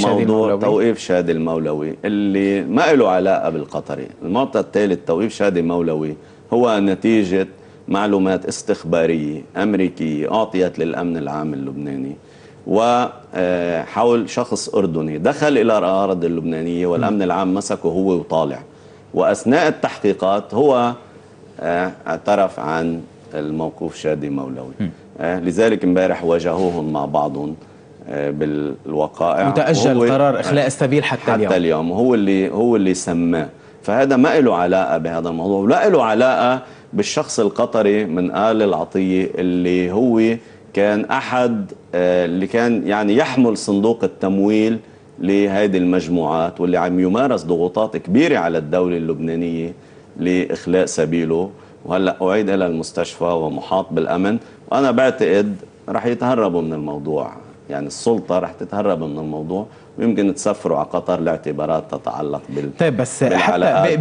توقيف شادي المولوي اللي ما له علاقه بالقطري. المعطى الثالث توقيف شادي المولوي هو نتيجه معلومات استخباريه امريكيه اعطيت للامن العام اللبناني وحول شخص أردني دخل إلى الأراضي اللبنانية والأمن العام مسكه هو وطالع، وأثناء التحقيقات هو اعترف عن الموقوف شادي مولوي. لذلك امبارح واجهوهم مع بعضهم بالوقائع وتأجل قرار إخلاء السبيل حتى اليوم. هو اللي سماه. فهذا ما له علاقة بهذا الموضوع ولا له علاقة بالشخص القطري من آل العطية اللي هو كان أحد اللي كان يعني يحمل صندوق التمويل لهذه المجموعات واللي عم يمارس ضغوطات كبيرة على الدولة اللبنانية لإخلاء سبيله، وهلأ أعيد إلى المستشفى ومحاط بالأمن. وأنا بعتقد رح يتهربوا من الموضوع، يعني السلطة رح تتهرب من الموضوع ويمكن تسفروا على قطر لاعتبارات تتعلق طيب بس حتى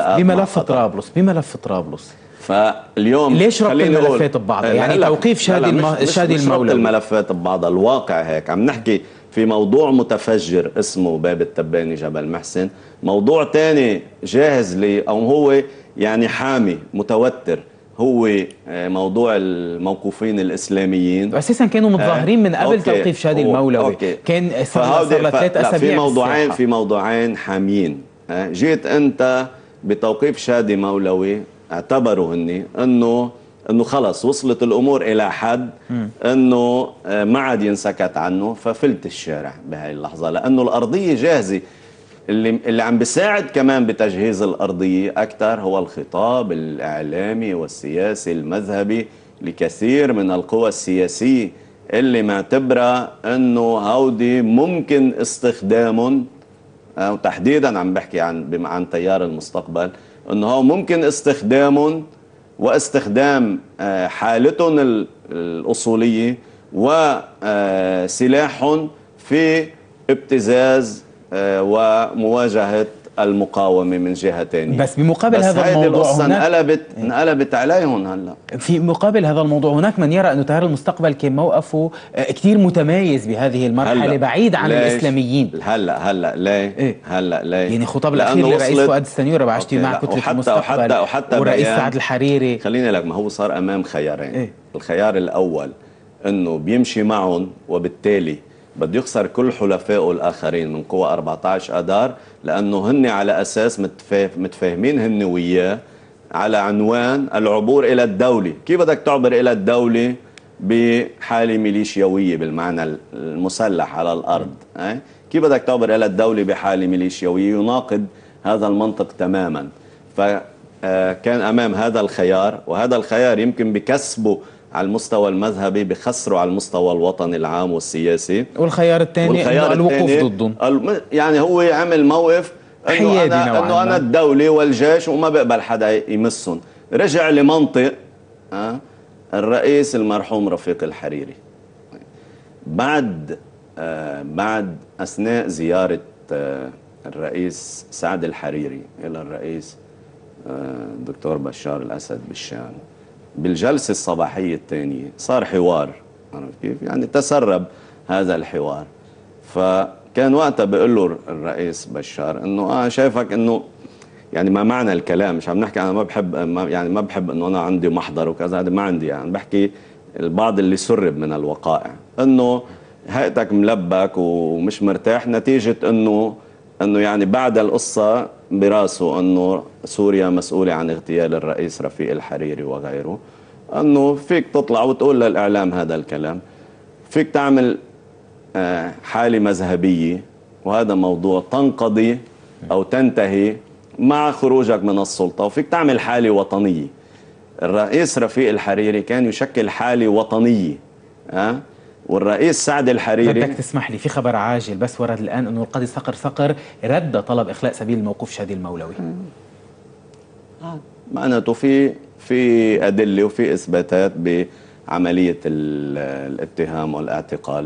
بملف طرابلس فاليوم ليش ربط الملفات ببعضها؟ يعني توقيف شادي المولوي الملفات ببعضها. الواقع هيك عم نحكي في موضوع متفجر اسمه باب التباني جبل محسن، موضوع تاني جاهز لي او هو يعني حامي متوتر هو موضوع الموقوفين الاسلاميين. اساسا كانوا متظاهرين من قبل توقيف شادي المولوي. كان صار له 3 أسابيع. في موضوعين حاميين. جيت انت بتوقيف شادي مولوي اعتبروا هني انه خلص وصلت الامور الى حد انه ما عاد ينسكت عنه، ففلت الشارع بهاي اللحظه لانه الارضيه جاهزه. اللي عم بيساعد كمان بتجهيز الارضيه اكثر هو الخطاب الاعلامي والسياسي المذهبي لكثير من القوى السياسيه اللي معتبره انه هودي ممكن استخدامهم، وتحديدا عم بحكي عن تيار المستقبل، انه ممكن استخدامهم واستخدام حالتهم الاصوليه وسلاحهم في ابتزاز ومواجهه المقاومة من جهة تانية. بس بمقابل هذا الموضوع القصة انقلبت عليهم هلا. في مقابل هذا الموضوع هناك من يرى أن تيار المستقبل كان موقفه كتير متميز بهذه المرحلة بعيد عن الإسلاميين. هلا ليه؟ هلا ليه؟ يعني خطاب الأخير للرئيس فؤاد السنيورة بعد اجتماع كتلة المستقبل والرئيس سعد الحريري. خليني لك، ما هو صار أمام خيارين. الخيار الأول أنه بيمشي معهم وبالتالي بده يخسر كل حلفائه الآخرين من قوى 14 أذار، لأنه هن على أساس متفاهمين هن وياه على عنوان العبور إلى الدولة. كيف بدك تعبر إلى الدولة بحالة ميليشياوية بالمعنى المسلح على الأرض؟ كيف بدك تعبر إلى الدولة بحالة ميليشياوية؟ يناقض هذا المنطق تماما. فكان أمام هذا الخيار، وهذا الخيار يمكن بكسبه على المستوى المذهبي، بخسره على المستوى الوطني العام والسياسي. والخيار الثاني الوقوف ضدهم. يعني هو عمل موقف انه انا الدولة والجيش وما بقبل حدا يمسهم. رجع لمنطق الرئيس المرحوم رفيق الحريري بعد اثناء زيارة الرئيس سعد الحريري الى الرئيس الدكتور بشار الاسد بالشام. بالجلسة الصباحية الثانية صار حوار، عرفت كيف؟ يعني تسرب هذا الحوار. فكان وقتها بيقول له الرئيس بشار انه شايفك انه يعني ما معنى الكلام، مش عم نحكي، انا ما بحب انه انا عندي محضر وكذا، هذا ما عندي، يعني بحكي البعض اللي سرب من الوقائع انه هيئتك ملبك ومش مرتاح نتيجة انه يعني بعد القصة براسه انه سوريا مسؤولة عن اغتيال الرئيس رفيق الحريري وغيره، انه فيك تطلع وتقول للاعلام هذا الكلام، فيك تعمل حالة مذهبية، وهذا موضوع تنقضي او تنتهي مع خروجك من السلطة، وفيك تعمل حالة وطنية. الرئيس رفيق الحريري كان يشكل حالة وطنية، والرئيس سعد الحريري. بدك تسمح لي في خبر عاجل بس ورد الآن أنه القاضي صقر رد طلب إخلاء سبيل الموقوف شادي المولوي. معناته في أدلة وفي إثباتات بعملية الاتهام والاعتقال،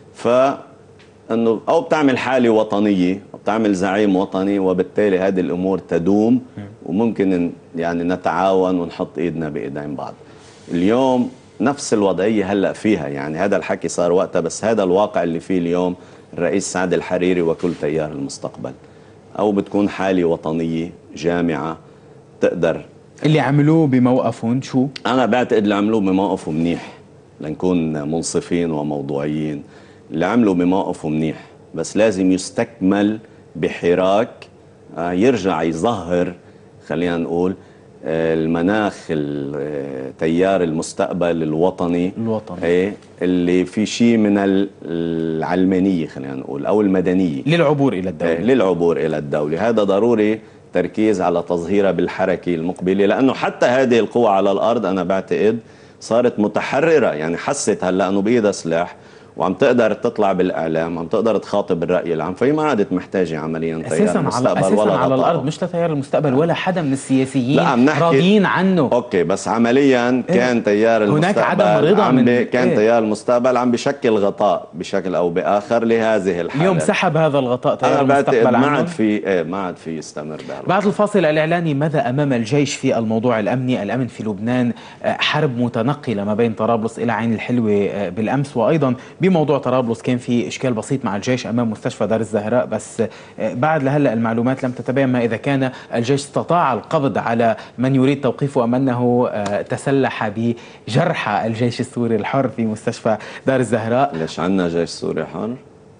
فإنه أو بتعمل حالة وطنية أو بتعمل زعيم وطني، وبالتالي هذه الأمور تدوم وممكن يعني نتعاون ونحط إيدنا بإيدين بعض. اليوم نفس الوضعية هلأ فيها، يعني هذا الحكي صار وقتها، بس هذا الواقع اللي فيه اليوم الرئيس سعد الحريري وكل تيار المستقبل. أو بتكون حالة وطنية جامعة تقدر. اللي عملوه بموقفهم شو؟ أنا بعتقد اللي عملوه بموقفه منيح، لنكون منصفين وموضوعيين. اللي عملوه بموقفه منيح، بس لازم يستكمل بحراك يرجع يظهر، خلينا نقول المناخ تيار المستقبل الوطني اللي في شيء من العلمانية، خلينا نقول، أو المدنية للعبور إلى الدولة. هذا ضروري تركيز على تظهيرها بالحركة المقبلة، لأنه حتى هذه القوى على الأرض أنا بعتقد صارت متحررة، يعني حست هلأ أنه بإيدها سلاح وعم تقدر تطلع بالإعلام، عم تقدر تخاطب الرأي العام، فهي ما عادت محتاجة عمليا تيار المستقبل ولا على الأرض، مش لتيار المستقبل ولا حدا من السياسيين راضيين عنه. أوكي، بس عمليا كان تيار المستقبل هناك عدم رضا كان تيار المستقبل عم بشكل غطاء بشكل أو بآخر لهذه الحالة. اليوم سحب هذا الغطاء تيار المستقبل عنه. ما عاد في يستمر بعد الفاصل الإعلاني، ماذا أمام الجيش في الموضوع الأمني؟ الأمن في لبنان حرب متنقلة ما بين طرابلس إلى عين الحلوة بالأمس، وأيضا بموضوع طرابلس كان في إشكال بسيط مع الجيش أمام مستشفى دار الزهراء، بس بعد لهلا المعلومات لم تتبين ما إذا كان الجيش استطاع القبض على من يريد توقيفه أم أنه تسلح بجرحى الجيش السوري الحر في مستشفى دار الزهراء. ليش عنا جيش سوري حر؟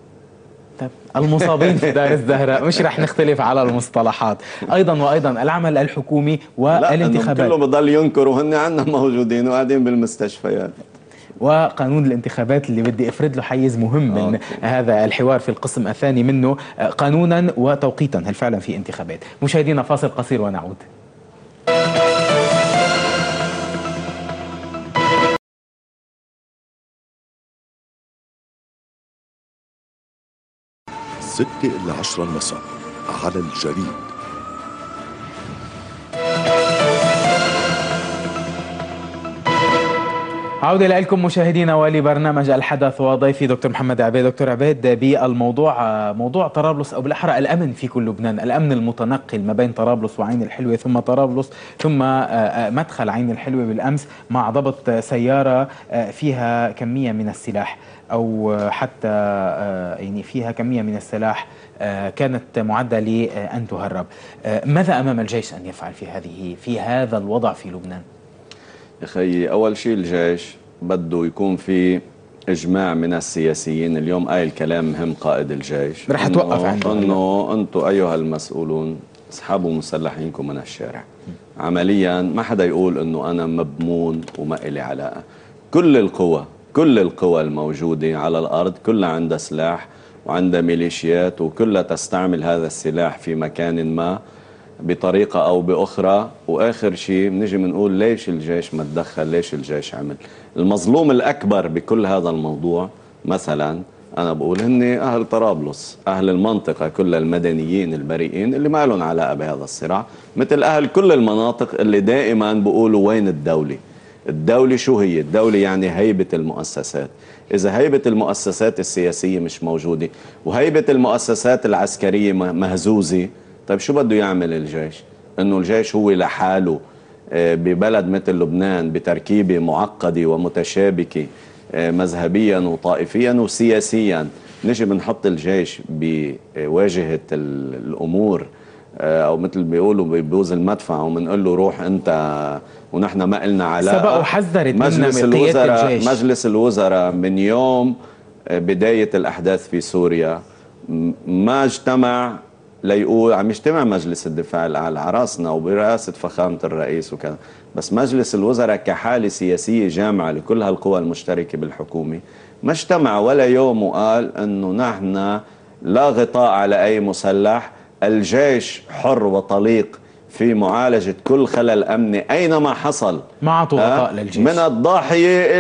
المصابين في دار الزهراء، مش رح نختلف على المصطلحات. وأيضا العمل الحكومي والانتخابات، كله بضل ينكر وهن عنا موجودين وقاعدين بالمستشفيات. وقانون الانتخابات اللي بدي افرد له حيز مهم من هذا الحوار في القسم الثاني منه، قانونا وتوقيتا، هل فعلا في انتخابات؟ مشاهدينا فاصل قصير ونعود. ستة إلى 10 المساء على الجريد. عودة لكم مشاهدينا ولبرنامج الحدث وضيفي دكتور محمد عبيد. دكتور عبيد، بالموضوع موضوع طرابلس أو بالأحرى الأمن في كل لبنان، الأمن المتنقل ما بين طرابلس وعين الحلوة ثم طرابلس ثم مدخل عين الحلوة بالأمس مع ضبط سيارة فيها كمية من السلاح أو حتى يعني فيها كمية من السلاح كانت معدة لأن تهرب. ماذا أمام الجيش أن يفعل في هذا الوضع في لبنان؟ يا خيي، أول شيء الجيش بده يكون في إجماع من السياسيين. اليوم قايل كلام مهم قائد الجيش، رح توقف عنده إنه أنتم أيها المسؤولون اسحبوا مسلحينكم من الشارع. عمليا ما حدا يقول إنه أنا مضمون وما إلي علاقة. كل القوى الموجودة على الأرض كلها عندها سلاح وعندها ميليشيات، وكلها تستعمل هذا السلاح في مكان ما بطريقة أو بأخرى. وآخر شيء بنجي بنقول ليش الجيش ما تدخل، ليش الجيش عمل. المظلوم الأكبر بكل هذا الموضوع مثلا أنا بقول هن أهل طرابلس، أهل المنطقة كل المدنيين البريئين اللي ما لهم علاقة بهذا الصراع، مثل أهل كل المناطق اللي دائما بقولوا وين الدولة. الدولة شو هي؟ الدولة يعني هيبة المؤسسات. إذا هيبة المؤسسات السياسية مش موجودة وهيبة المؤسسات العسكرية مهزوزة، طيب شو بده يعمل الجيش؟ إنه الجيش هو لحاله ببلد مثل لبنان بتركيبة معقدة ومتشابكة مذهبيا وطائفيا وسياسيا، نجي بنحط الجيش بواجهة الأمور أو مثل بيقولوا ببوز المدفع وبنقول له روح أنت ونحن ما قلنا علاقة. سبق وحذرت منا قيادة الجيش. مجلس الوزراء من يوم بداية الأحداث في سوريا ما اجتمع ليقول، عم يجتمع مجلس الدفاع الأعلى على راسنا وبرئاسة فخامة الرئيس وكذا، بس مجلس الوزراء كحالة سياسية جامعة لكل هالقوى المشتركة بالحكومة ما اجتمع ولا يوم وقال أنه نحن لا غطاء على أي مسلح، الجيش حر وطليق في معالجة كل خلل أمني أينما حصل. ما عطوا غطاء للجيش من الضاحية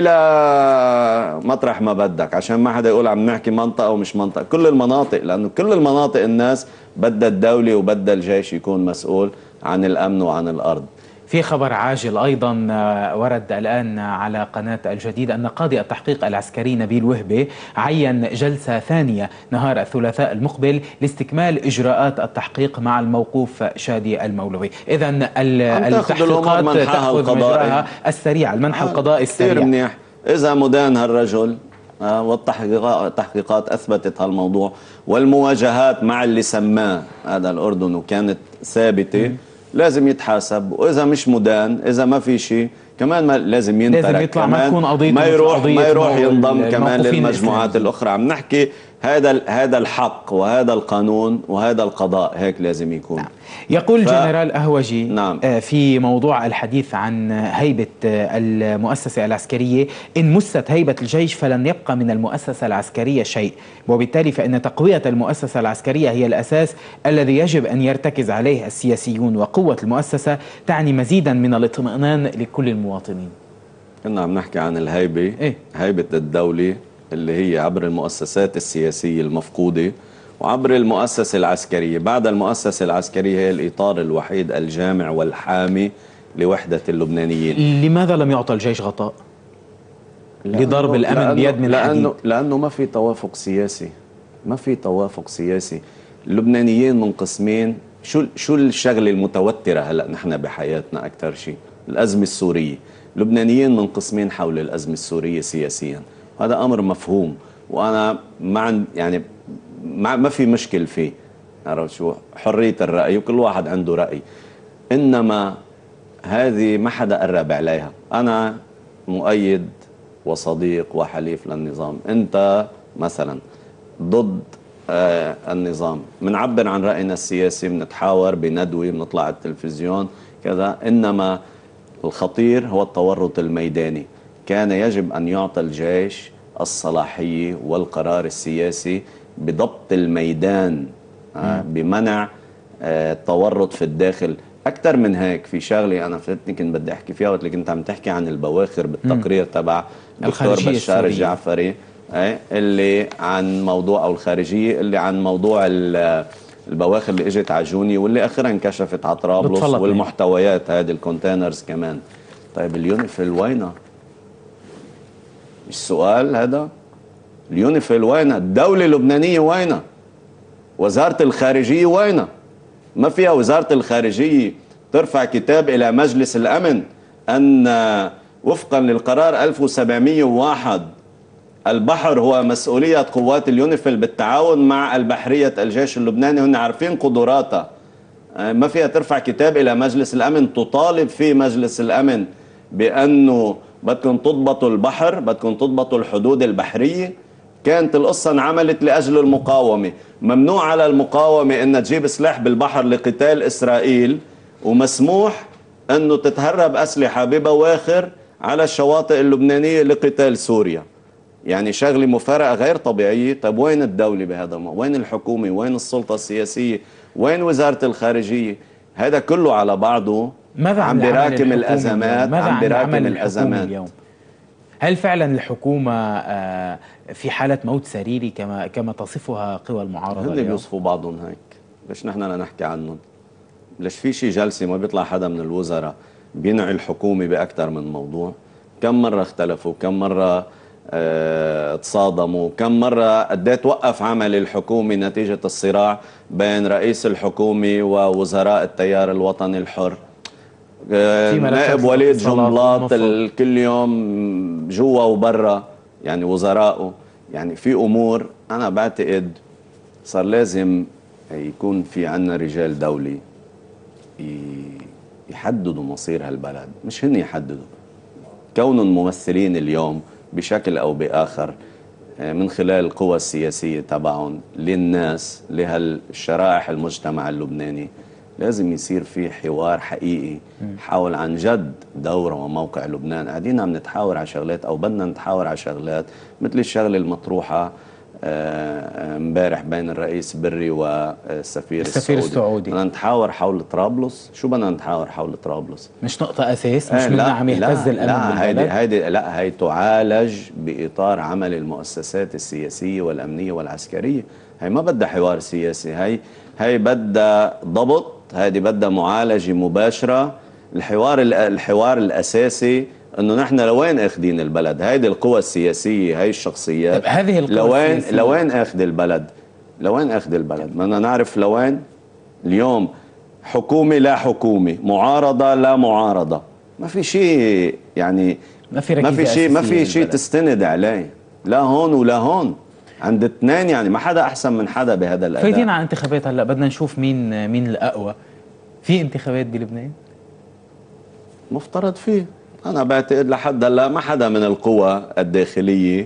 إلى مطرح ما بدك، عشان ما حدا يقول عم نحكي منطقة ومش منطقة، كل المناطق، لأنه كل المناطق الناس بدها الدولة وبدها الجيش يكون مسؤول عن الأمن وعن الأرض. في خبر عاجل أيضا ورد الآن على قناة الجديد أن قاضي التحقيق العسكري نبيل وهبة عين جلسة ثانية نهار الثلاثاء المقبل لاستكمال إجراءات التحقيق مع الموقوف شادي المولوي. إذن التحقيقات تأخذ مجراها السريع، المنحى القضائي السريع. كثير منيح. إذا مدان هالرجل والتحقيقات أثبتت هالموضوع والمواجهات مع اللي سماه هذا الأردن وكانت ثابتة، لازم يتحاسب. وإذا مش مدان، إذا ما في شيء كمان ما لازم ينترك، لازم يطلع كمان ما تكون قضية ما يروح ينضم كمان للمجموعات الأخرى. عم نحكي هذا الحق وهذا القانون وهذا القضاء، هيك لازم يكون. نعم. يقول جنرال أهوجي نعم. في موضوع الحديث عن هيبة المؤسسة العسكرية: إن مست هيبة الجيش فلن يبقى من المؤسسة العسكرية شيء، وبالتالي فإن تقوية المؤسسة العسكرية هي الأساس الذي يجب أن يرتكز عليه السياسيون، وقوة المؤسسة تعني مزيدا من الاطمئنان لكل المواطنين. كنا عم نحكي عن الهيبة، هيبة الدولة اللي هي عبر المؤسسات السياسية المفقودة وعبر المؤسسة العسكرية. بعد المؤسسة العسكرية هي الإطار الوحيد الجامع والحامي لوحدة اللبنانيين. لماذا لم يعطى الجيش غطاء لضرب الأمن بيد من الحديد؟ لأنه ما في توافق سياسي، ما في توافق سياسي. اللبنانيين منقسمين. شو الشغلة المتوترة هلأ نحن بحياتنا أكثر شيء؟ الأزمة السورية. اللبنانيين منقسمين حول الأزمة السورية سياسيا، هذا أمر مفهوم، وأنا يعني ما في مشكل فيه، عرفت شو، حرية الرأي وكل واحد عنده رأي. إنما هذه ما حدا قرب عليها. أنا مؤيد وصديق وحليف للنظام، أنت مثلا ضد النظام، بنعبر عن رأينا السياسي، بنتحاور، بندوي، بنطلع على التلفزيون كذا. إنما الخطير هو التورط الميداني. كان يجب أن يعطى الجيش الصلاحية والقرار السياسي بضبط الميدان، بمنع التورط في الداخل. أكثر من هيك في شغلة أنا فاتني كنت بدي أحكي فيها وقت اللي كنت عم تحكي عن البواخر بالتقرير تبع الدكتور بشار الجعفري، اللي عن موضوع، أو الخارجية اللي عن موضوع البواخر اللي اجت عجوني واللي اخيرا انكشفت على طرابلس، والمحتويات هذه الكونتينرز كمان. طيب اليونيفيل وينها؟ مش سؤال هذا؟ اليونيفيل وينها؟ الدولة اللبنانية وينها؟ وزارة الخارجية وينها؟ ما فيها وزارة الخارجية ترفع كتاب إلى مجلس الأمن أن وفقا للقرار 1701 البحر هو مسؤولية قوات اليونيفيل بالتعاون مع البحرية الجيش اللبناني، هن عارفين قدراتها. ما فيها ترفع كتاب إلى مجلس الأمن تطالب فيه مجلس الأمن بأنه بدكم تضبطوا البحر، بدكم تضبطوا الحدود البحرية. كانت القصة انعملت لأجل المقاومة، ممنوع على المقاومة أن تجيب سلاح بالبحر لقتال إسرائيل، ومسموح أنه تتهرب أسلحة ببواخر على الشواطئ اللبنانية لقتال سوريا. يعني شغلة مفارقة غير طبيعية. طيب وين الدولة بهذا الموضوع؟ وين الحكومة؟ وين السلطة السياسية؟ وين وزارة الخارجية؟ هذا كله على بعضه عم براكم الأزمات، عم براكم الأزمات اليوم. هل فعلا الحكومة في حالة موت سريري كما تصفها قوى المعارضة؟ هن بيوصفوا بعضهم هيك، ليش نحن لا نحكي عنهم؟ ليش في شي جلسة ما بيطلع حدا من الوزراء بينعي الحكومة بأكثر من موضوع؟ كم مرة اختلفوا؟ كم مرة تصادموا؟ كم مرة قد توقف عمل الحكومة نتيجة الصراع بين رئيس الحكومة ووزراء التيار الوطني الحر؟ نائب وليد جنبلاط كل يوم جوا وبرا، يعني وزراءه. يعني في أمور أنا بعتقد صار لازم يكون في عنا رجال دولي يحددوا مصير هالبلد، مش هن يحددوا. كونهم ممثلين اليوم بشكل أو بآخر من خلال القوى السياسية تبعهم للناس، لهالشرائح المجتمع اللبناني، لازم يصير في حوار حقيقي حول عن جد دور وموقع لبنان. قاعدين عم نتحاور على شغلات أو بدنا نتحاور على شغلات مثل الشغلة المطروحة امبارح بين الرئيس بري والسفير السعودي. بدنا نتحاور حول طرابلس. شو بدنا نتحاور حول طرابلس؟ مش نقطة أساس، مش منا عم يهتز الأمن بالبلد. هيدي تعالج بإطار عمل المؤسسات السياسية والأمنية والعسكرية. هي ما بدها حوار سياسي، هي بدها ضبط، هيدي بدها معالجة مباشرة. الحوار الأساسي انه نحن لوين اخذين البلد؟ هيدي القوى السياسيه، هي الشخصيات، هذه القوى السياسيه لوين اخذ البلد؟ لوين اخذ البلد؟ بدنا نعرف لوين. اليوم حكومه لا حكومه، معارضه لا معارضه، ما في شيء، يعني ما في شيء تستند عليه، لا هون ولا هون، عند اثنين. يعني ما حدا احسن من حدا بهذا الاداء. فايتين على انتخابات هلا، بدنا نشوف مين الاقوى. في انتخابات بلبنان؟ مفترض فيه. أنا بعتقد لحد هلا ما حدا من القوى الداخلية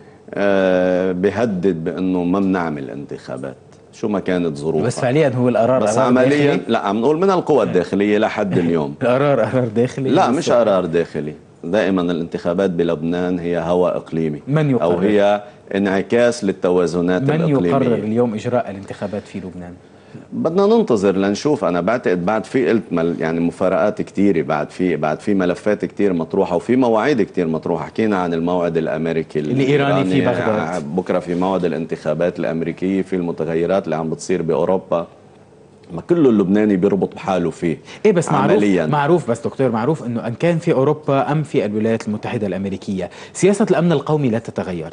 بيهدد بأنه ما بنعمل انتخابات شو ما كانت ظروفها. بس فعليا هو القرار بس عمليا لا، عم نقول من القوى الداخلية لحد اليوم. قرار داخلي؟ لا مش قرار داخلي. دائما الانتخابات بلبنان هي هوى إقليمي، من يقرر؟ أو هي انعكاس للتوازنات الإقليمية. من يقرر اليوم إجراء الانتخابات في لبنان؟ بدنا ننتظر لنشوف. انا بعتقد بعد في قلت يعني مفارقات كثيره، بعد في ملفات كثير مطروحه وفي مواعيد كثير مطروحه. حكينا عن الموعد الامريكي الايراني في بغداد، بكره في موعد الانتخابات الامريكيه، في المتغيرات اللي عم بتصير باوروبا، ما كله اللبناني بيربط بحاله فيه. ايه بس معروف بس دكتور، معروف انه ان كان في اوروبا ام في الولايات المتحده الامريكيه، سياسه الامن القومي لا تتغير.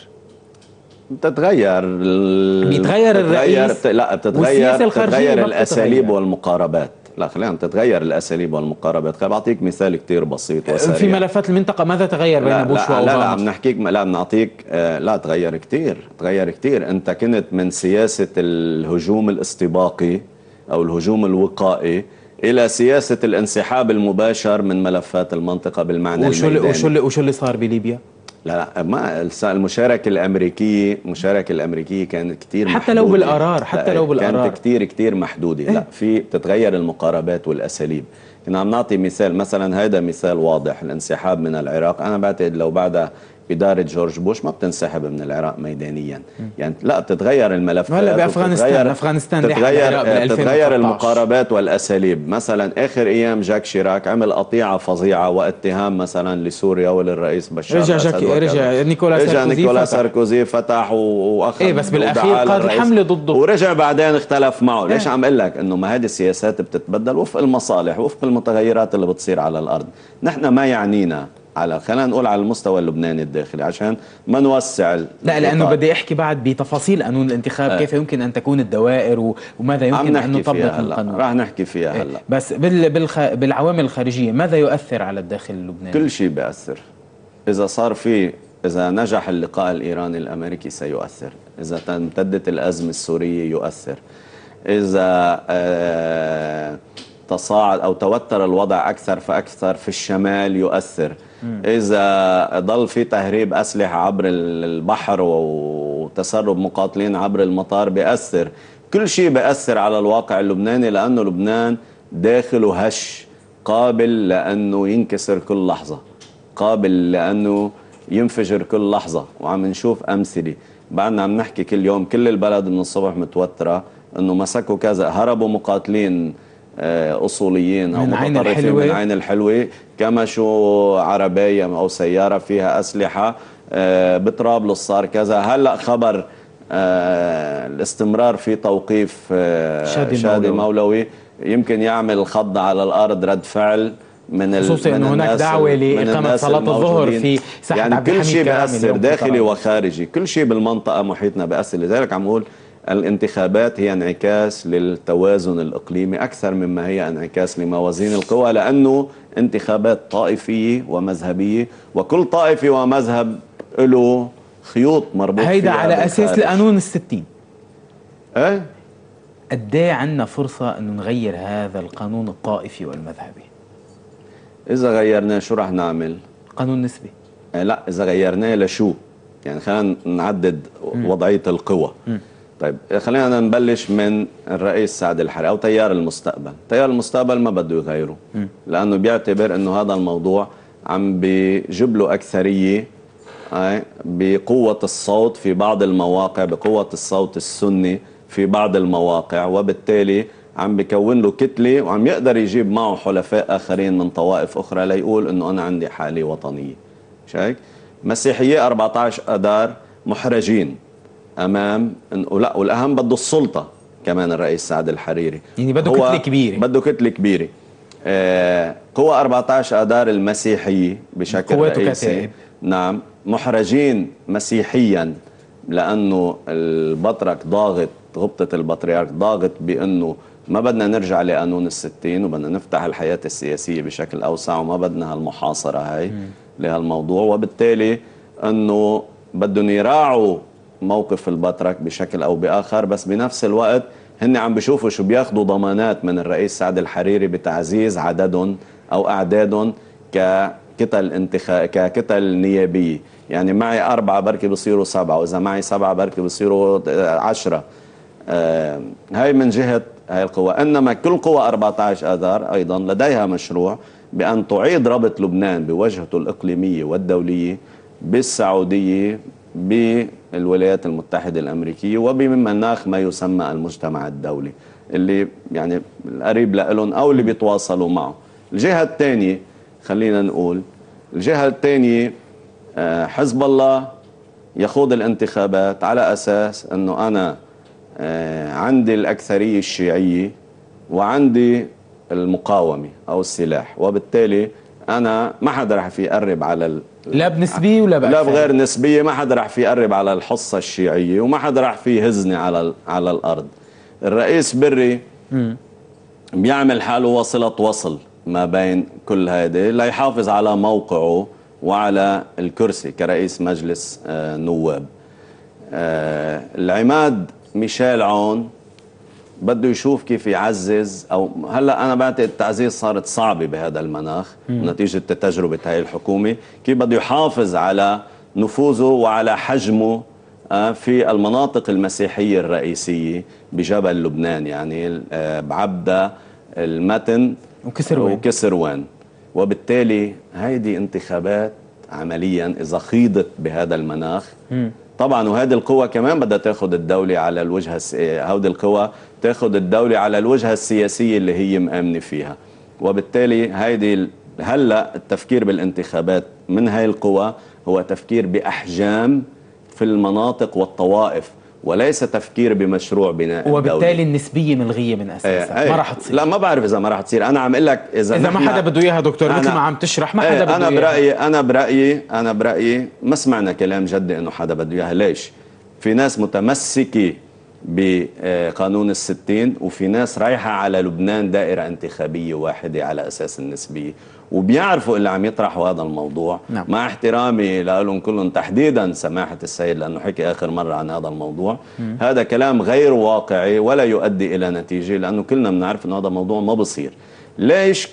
بيتغير الرئيس، لا بتتغير الاساليب والمقاربات. لا خلينا تتغير الاساليب والمقاربات. خليني بعطيك مثال كثير بسيط وسريع. في ملفات المنطقه ماذا تغير بين بوش واوباما؟ لا عم نحكيك، لا بنعطيك. لا تغير كثير. انت كنت من سياسه الهجوم الاستباقي او الهجوم الوقائي الى سياسه الانسحاب المباشر من ملفات المنطقه بالمعنى الميداني. وشو اللي صار بليبيا؟ لا ما المشاركة الأمريكية كانت كتير محدودة. حتى لو بالقرار كانت كتير محدودة. لا في بتتغير المقاربات والأساليب. كنا عم نعطي مثال، مثلا هذا مثال واضح، الانسحاب من العراق. أنا بعتقد لو بعد إدارة جورج بوش ما بتنسحب من العراق ميدانيا، يعني لا بتتغير الملفات. هلا بأفغانستان تتغير المقاربات والأساليب. مثلا آخر أيام جاك شيراك عمل قطيعة فظيعة واتهام مثلا لسوريا وللرئيس بشار الأسد. رجع نيكولا ساركوزي فتح وأخذ بس بالأخير قاد الحملة ضده ورجع بعدين اختلف معه. ليش عم أقول لك إنه ما هذه السياسات بتتبدل وفق المصالح، وفق المتغيرات اللي بتصير على الأرض. نحن ما يعنينا على خلينا نقول على المستوى اللبناني الداخلي عشان ما نوسع. لا، لانه بدي احكي بعد بتفاصيل قانون الانتخاب، كيف يمكن ان تكون الدوائر وماذا يمكن ان نطبق من القانون. راح نحكي فيها هلا. بس بالعوامل الخارجيه ماذا يؤثر على الداخل اللبناني؟ كل شيء بيأثر. إذا نجح اللقاء الإيراني الأمريكي سيؤثر، إذا امتدت الأزمة السورية يؤثر، إذا تصاعد أو توتر الوضع أكثر فأكثر في الشمال يؤثر، إذا ضل في تهريب أسلحة عبر البحر وتسرب مقاتلين عبر المطار بيأثر. كل شيء بيأثر على الواقع اللبناني، لأنه لبنان داخله هش، قابل لأنه ينكسر كل لحظة، قابل لأنه ينفجر كل لحظة. وعم نشوف أمثلة، بعدنا عم نحكي كل يوم كل البلد من الصبح متوترة أنه مسكوا كذا، هربوا مقاتلين أصوليين أو متطرفين من عين الحلوة، كمشوا عربية أو سيارة فيها أسلحة، بطرابلس صار كذا. هلأ خبر الاستمرار في توقيف شادي مولوي يمكن يعمل خض على الأرض، رد فعل خصوصا انه هناك دعوه لاقامه صلاه الظهر في ساحه يعني عبد الحميد. كل شيء بيأثر داخلي وخارجي، كل شيء بالمنطقه محيطنا بيأثر. لذلك عم اقول الانتخابات هي انعكاس للتوازن الاقليمي اكثر مما هي انعكاس لموازين القوى، لانه انتخابات طائفيه ومذهبيه، وكل طائفه ومذهب له خيوط مربوط هيدا فيها على اساس القانون ال60. ايه قد ايه عندنا فرصه انه نغير هذا القانون الطائفي والمذهبي؟ إذا غيرناه شو رح نعمل؟ قانون نسبي. لا، إذا غيرناه لشو؟ يعني خلينا نعدد وضعية القوى. طيب خلينا نبلش من الرئيس سعد الحريري أو تيار المستقبل. تيار المستقبل ما بده يغيره، لأنه بيعتبر أنه هذا الموضوع عم بيجيب له أكثرية بقوة الصوت في بعض المواقع، بقوة الصوت السني في بعض المواقع، وبالتالي عم بيكون له كتلة وعم يقدر يجيب معه حلفاء آخرين من طوائف أخرى ليقول إنه أنا عندي حالة وطنية. شايف؟ مسيحية 14 أذار محرجين أمام لا، والأهم بده السلطة كمان الرئيس سعد الحريري، يعني بده كتلة كبيرة، بده كتلة كبيرة. قوى 14 أذار المسيحية بشكل رئيسي، نعم، محرجين مسيحيا لأنه البطرك ضاغط، غبطة البطريرك ضاغط بأنه ما بدنا نرجع لقانون ال60 وبدنا نفتح الحياة السياسية بشكل أوسع، وما بدنا هالمحاصرة هاي لهالموضوع، وبالتالي أنه بدهم يراعوا موقف البطرك بشكل أو بآخر، بس بنفس الوقت هن عم بيشوفوا شو بياخدوا ضمانات من الرئيس سعد الحريري بتعزيز عددهم أو أعدادهم ككتل نيابية. يعني معي 4 بركي بصيروا 7، وإذا معي 7 بركي بصيروا 10. هاي من جهة هاي القوى. إنما كل قوى 14 آذار أيضا لديها مشروع بأن تعيد ربط لبنان بوجهته الإقليمية والدولية بالسعودية، بالولايات المتحدة الأمريكية، وبمناخ ما يسمى المجتمع الدولي اللي يعني القريب لهم أو اللي بيتواصلوا معه. الجهة الثانية، خلينا نقول الجهة الثانية حزب الله يخوض الانتخابات على أساس أنه أنا عندي الأكثرية الشيعية وعندي المقاومة أو السلاح، وبالتالي أنا ما حدا رح في يقرب على لا بنسبية ولا لا بغير نسبية، ما حدا رح في يقرب على الحصة الشيعية، وما حدا رح في يهزني على الأرض. الرئيس بري بيعمل حاله وصلة وصل ما بين كل هذه ليحافظ على موقعه وعلى الكرسي كرئيس مجلس نواب. العماد ميشيل عون بده يشوف كيف يعزز، او هلا انا بعتقد التعزيز صارت صعبه بهذا المناخ نتيجه تجربه هاي الحكومه، كيف بده يحافظ على نفوذه وعلى حجمه في المناطق المسيحيه الرئيسيه بجبل لبنان، يعني بعبده، المتن وكسروان. وبالتالي هيدي انتخابات عمليا اذا خيضت بهذا المناخ طبعا، وهذه القوى كمان بدها تاخذ الدولة على الوجهة هودي القوى تاخذ الدولة على الوجهة السياسية اللي هي مآمنة فيها. وبالتالي هيدي هلا التفكير بالانتخابات من هاي القوى هو تفكير بأحجام في المناطق والطوائف، وليس تفكير بمشروع بناء الدولة. وبالتالي النسبية ملغية من أساسها. ما راح تصير. لا ما بعرف إذا ما راح تصير. أنا عم أقول لك إذا ما حدا بده إياها دكتور، مثل ما عم تشرح ما حدا بده إياها. أنا برأيي ما سمعنا كلام جدي إنه حدا بده إياها. ليش؟ في ناس متمسكة بقانون الستين، وفي ناس رايحة على لبنان دائرة انتخابية واحدة على أساس النسبية، وبيعرفوا اللي عم يطرحوا هذا الموضوع. نعم. مع احترامي لهم كلهم، تحديدا سماحة السيد لأنه حكي آخر مرة عن هذا الموضوع. هذا كلام غير واقعي ولا يؤدي إلى نتيجة، لأنه كلنا بنعرف أنه هذا الموضوع ما بصير. ليش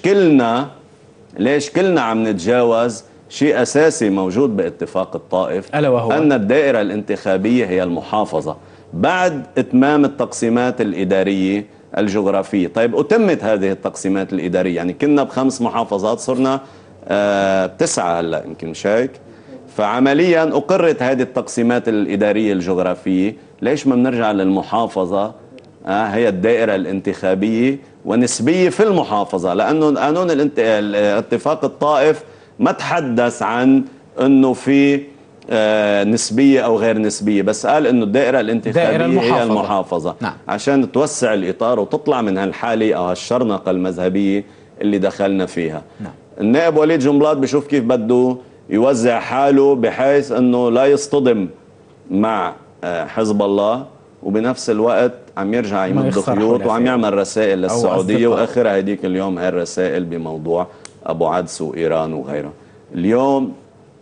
كلنا عم نتجاوز شيء أساسي موجود باتفاق الطائف، ألا وهو أن الدائرة الانتخابية هي المحافظة بعد إتمام التقسيمات الإدارية الجغرافية. طيب أتمت هذه التقسيمات الإدارية، يعني كنا ب5 محافظات صرنا 9 هلا يمكن، مش هيك؟ فعمليا أقرت هذه التقسيمات الإدارية الجغرافية. ليش ما بنرجع للمحافظة هي الدائرة الانتخابية ونسبية في المحافظة؟ لأنه قانون اتفاق الطائف ما تحدث عن أنه في نسبية أو غير نسبية، بس قال إنه الدائرة الانتخابية هي المحافظة. نعم. عشان توسع الإطار وتطلع من هالحالة أو هالشرنقة المذهبية اللي دخلنا فيها. نعم. النائب وليد جنبلاط بشوف كيف بده يوزع حاله بحيث إنه لا يصطدم مع حزب الله، وبنفس الوقت عم يرجع يمد خيوط وعم يعمل رسائل للسعودية، وآخرها هديك اليوم هاي الرسائل بموضوع أبو عدس وإيران وغيرها. اليوم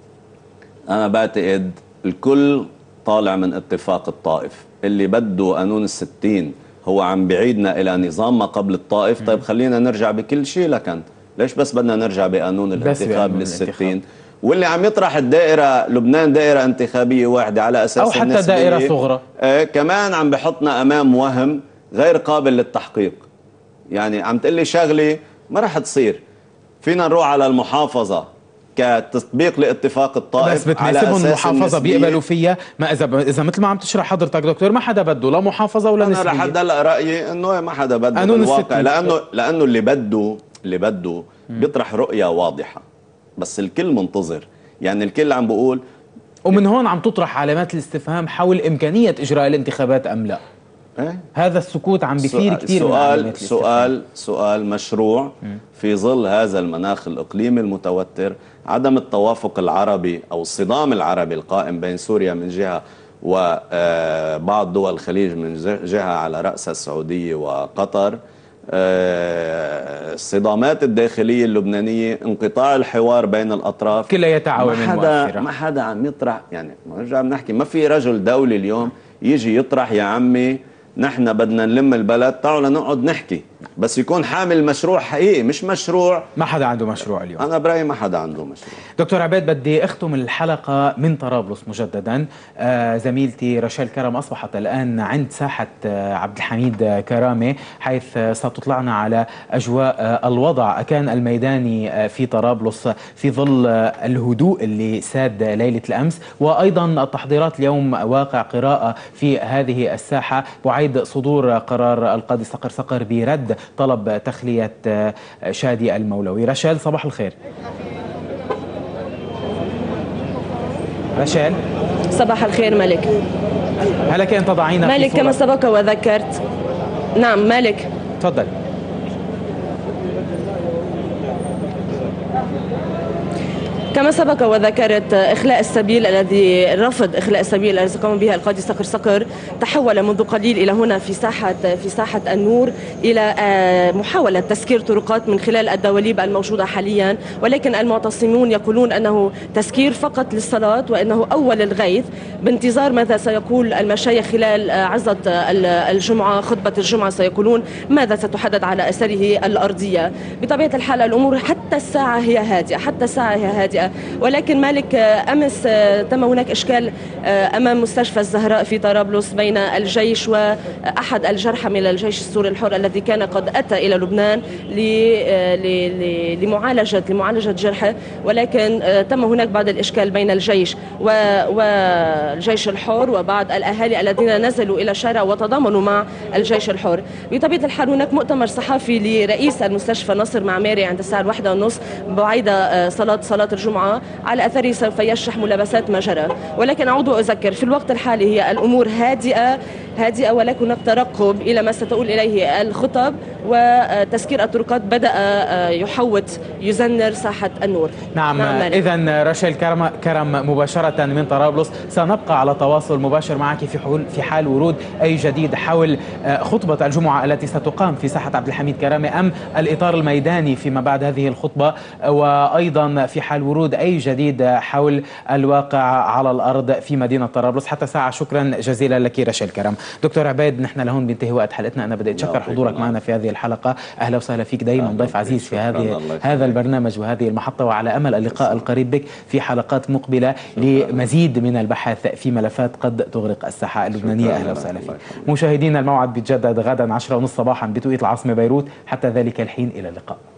أنا بعتقد الكل طالع من اتفاق الطائف. اللي بده قانون الستين هو عم بعيدنا إلى نظام ما قبل الطائف. طيب خلينا نرجع بكل شيء لكن ليش بس بدنا نرجع بقانون الانتخاب للستين؟ واللي عم يطرح الدائرة لبنان دائرة انتخابية واحدة على أساس أو حتى دائرة صغرى كمان عم بحطنا أمام وهم غير قابل للتحقيق. يعني عم تقلي شغلة ما رح تصير. فينا نروح على المحافظة كتطبيق لاتفاق الطائف، بس بتناسبهم المحافظة بيقبلوا فيها. ما إذا مثل ما عم تشرح حضرتك دكتور ما حدا بده لا محافظة ولا نسبية. أنا رح أدلق رأيي إنه ما حدا بده بالواقع، لأنه اللي بده بيطرح رؤية واضحة، بس الكل منتظر. يعني الكل عم بقول، ومن هون عم تطرح علامات الاستفهام حول إمكانية إجراء الانتخابات أم لا. هذا السكوت عم بيثير كثير من علامات الاستفهام. سؤال مشروع في ظل هذا المناخ الإقليمي المتوتر. عدم التوافق العربي أو الصدام العربي القائم بين سوريا من جهة وبعض دول الخليج من جهة على رأسها السعودية وقطر، الصدامات الداخلية اللبنانية، انقطاع الحوار بين الأطراف، كلها يتعاون مؤثرة. ما حدا عم يطرح. يعني نرجع بنحكي ما في رجل دولي اليوم يجي يطرح يا عمي نحن بدنا نلم البلد تعالوا لنقعد نحكي، بس يكون حامل مشروع حقيقي مش مشروع. ما حدا عنده مشروع اليوم. أنا برأيي ما حدا عنده مشروع. دكتور عبيد بدي أختم الحلقة من طرابلس مجددا. زميلتي رشال كرم أصبحت الآن عند ساحة عبد الحميد كرامة، حيث ستطلعنا على أجواء الوضع كان الميداني في طرابلس في ظل الهدوء اللي ساد ليلة الأمس، وأيضا التحضيرات اليوم واقع قراءة في هذه الساحة بعيد صدور قرار القاضي صقر صقر برد طلب تخلية شادي المولوي. رشال صباح الخير. رشال صباح الخير مالك. هل لك أن تضعينا مالك كما سبق وذكرت؟ نعم مالك تفضل. كما سبق وذكرت إخلاء السبيل رفض إخلاء السبيل الذي قام به القاضي صقر صقر تحول منذ قليل إلى هنا في ساحة النور إلى محاولة تسكير طرقات من خلال الدواليب الموجودة حاليا، ولكن المعتصمون يقولون أنه تسكير فقط للصلاة وأنه أول الغيث بانتظار ماذا سيقول المشايخ خلال عظة الجمعة، خطبة الجمعة سيقولون ماذا ستحدد على أثره الأرضية. بطبيعة الحال الأمور حتى الساعة هي هادئة، ولكن مالك أمس تم هناك إشكال أمام مستشفى الزهراء في طرابلس بين الجيش وأحد الجرحى من الجيش السوري الحر الذي كان قد أتى إلى لبنان لمعالجة جرحه، ولكن تم هناك بعض الإشكال بين الجيش والجيش الحر وبعض الأهالي الذين نزلوا إلى الشارع وتضامنوا مع الجيش الحر. بطبيعة الحال هناك مؤتمر صحفي لرئيس المستشفى ناصر معماري عند الساعة 1:30 بعد صلاة الجمعة الجمعة على أثره سوف يشرح ملابسات ما جرى. ولكن أعود وأذكر في الوقت الحالي هي الأمور هادئة ولكن هناك ترقب إلى ما ستؤول إليه الخطب، وتسكير الطرقات بدأ يحوط يزنر ساحة النور. نعم إذن رشيل كرم مباشرة من طرابلس، سنبقى على تواصل مباشر معك في حال ورود أي جديد حول خطبة الجمعة التي ستقام في ساحة عبد الحميد كرامة أم الإطار الميداني فيما بعد هذه الخطبة، وأيضا في حال ورود أي جديد حول الواقع على الأرض في مدينة طرابلس. حتى ساعة شكرا جزيلا لك رشيل كرم. دكتور عبيد، نحن لهون بينتهي وقت حلقتنا. أنا بدي أتشكر حضورك معنا في هذه الحلقة. أهلا وسهلا فيك، دائما ضيف عزيز في هذا البرنامج وهذه المحطة، وعلى أمل اللقاء القريب بك في حلقات مقبلة لمزيد من البحث في ملفات قد تغرق الساحة اللبنانية. أهلا وسهلا فيك. مشاهدينا، الموعد بيتجدد غدا 10:30 صباحا بتوقيت العاصمة بيروت. حتى ذلك الحين إلى اللقاء.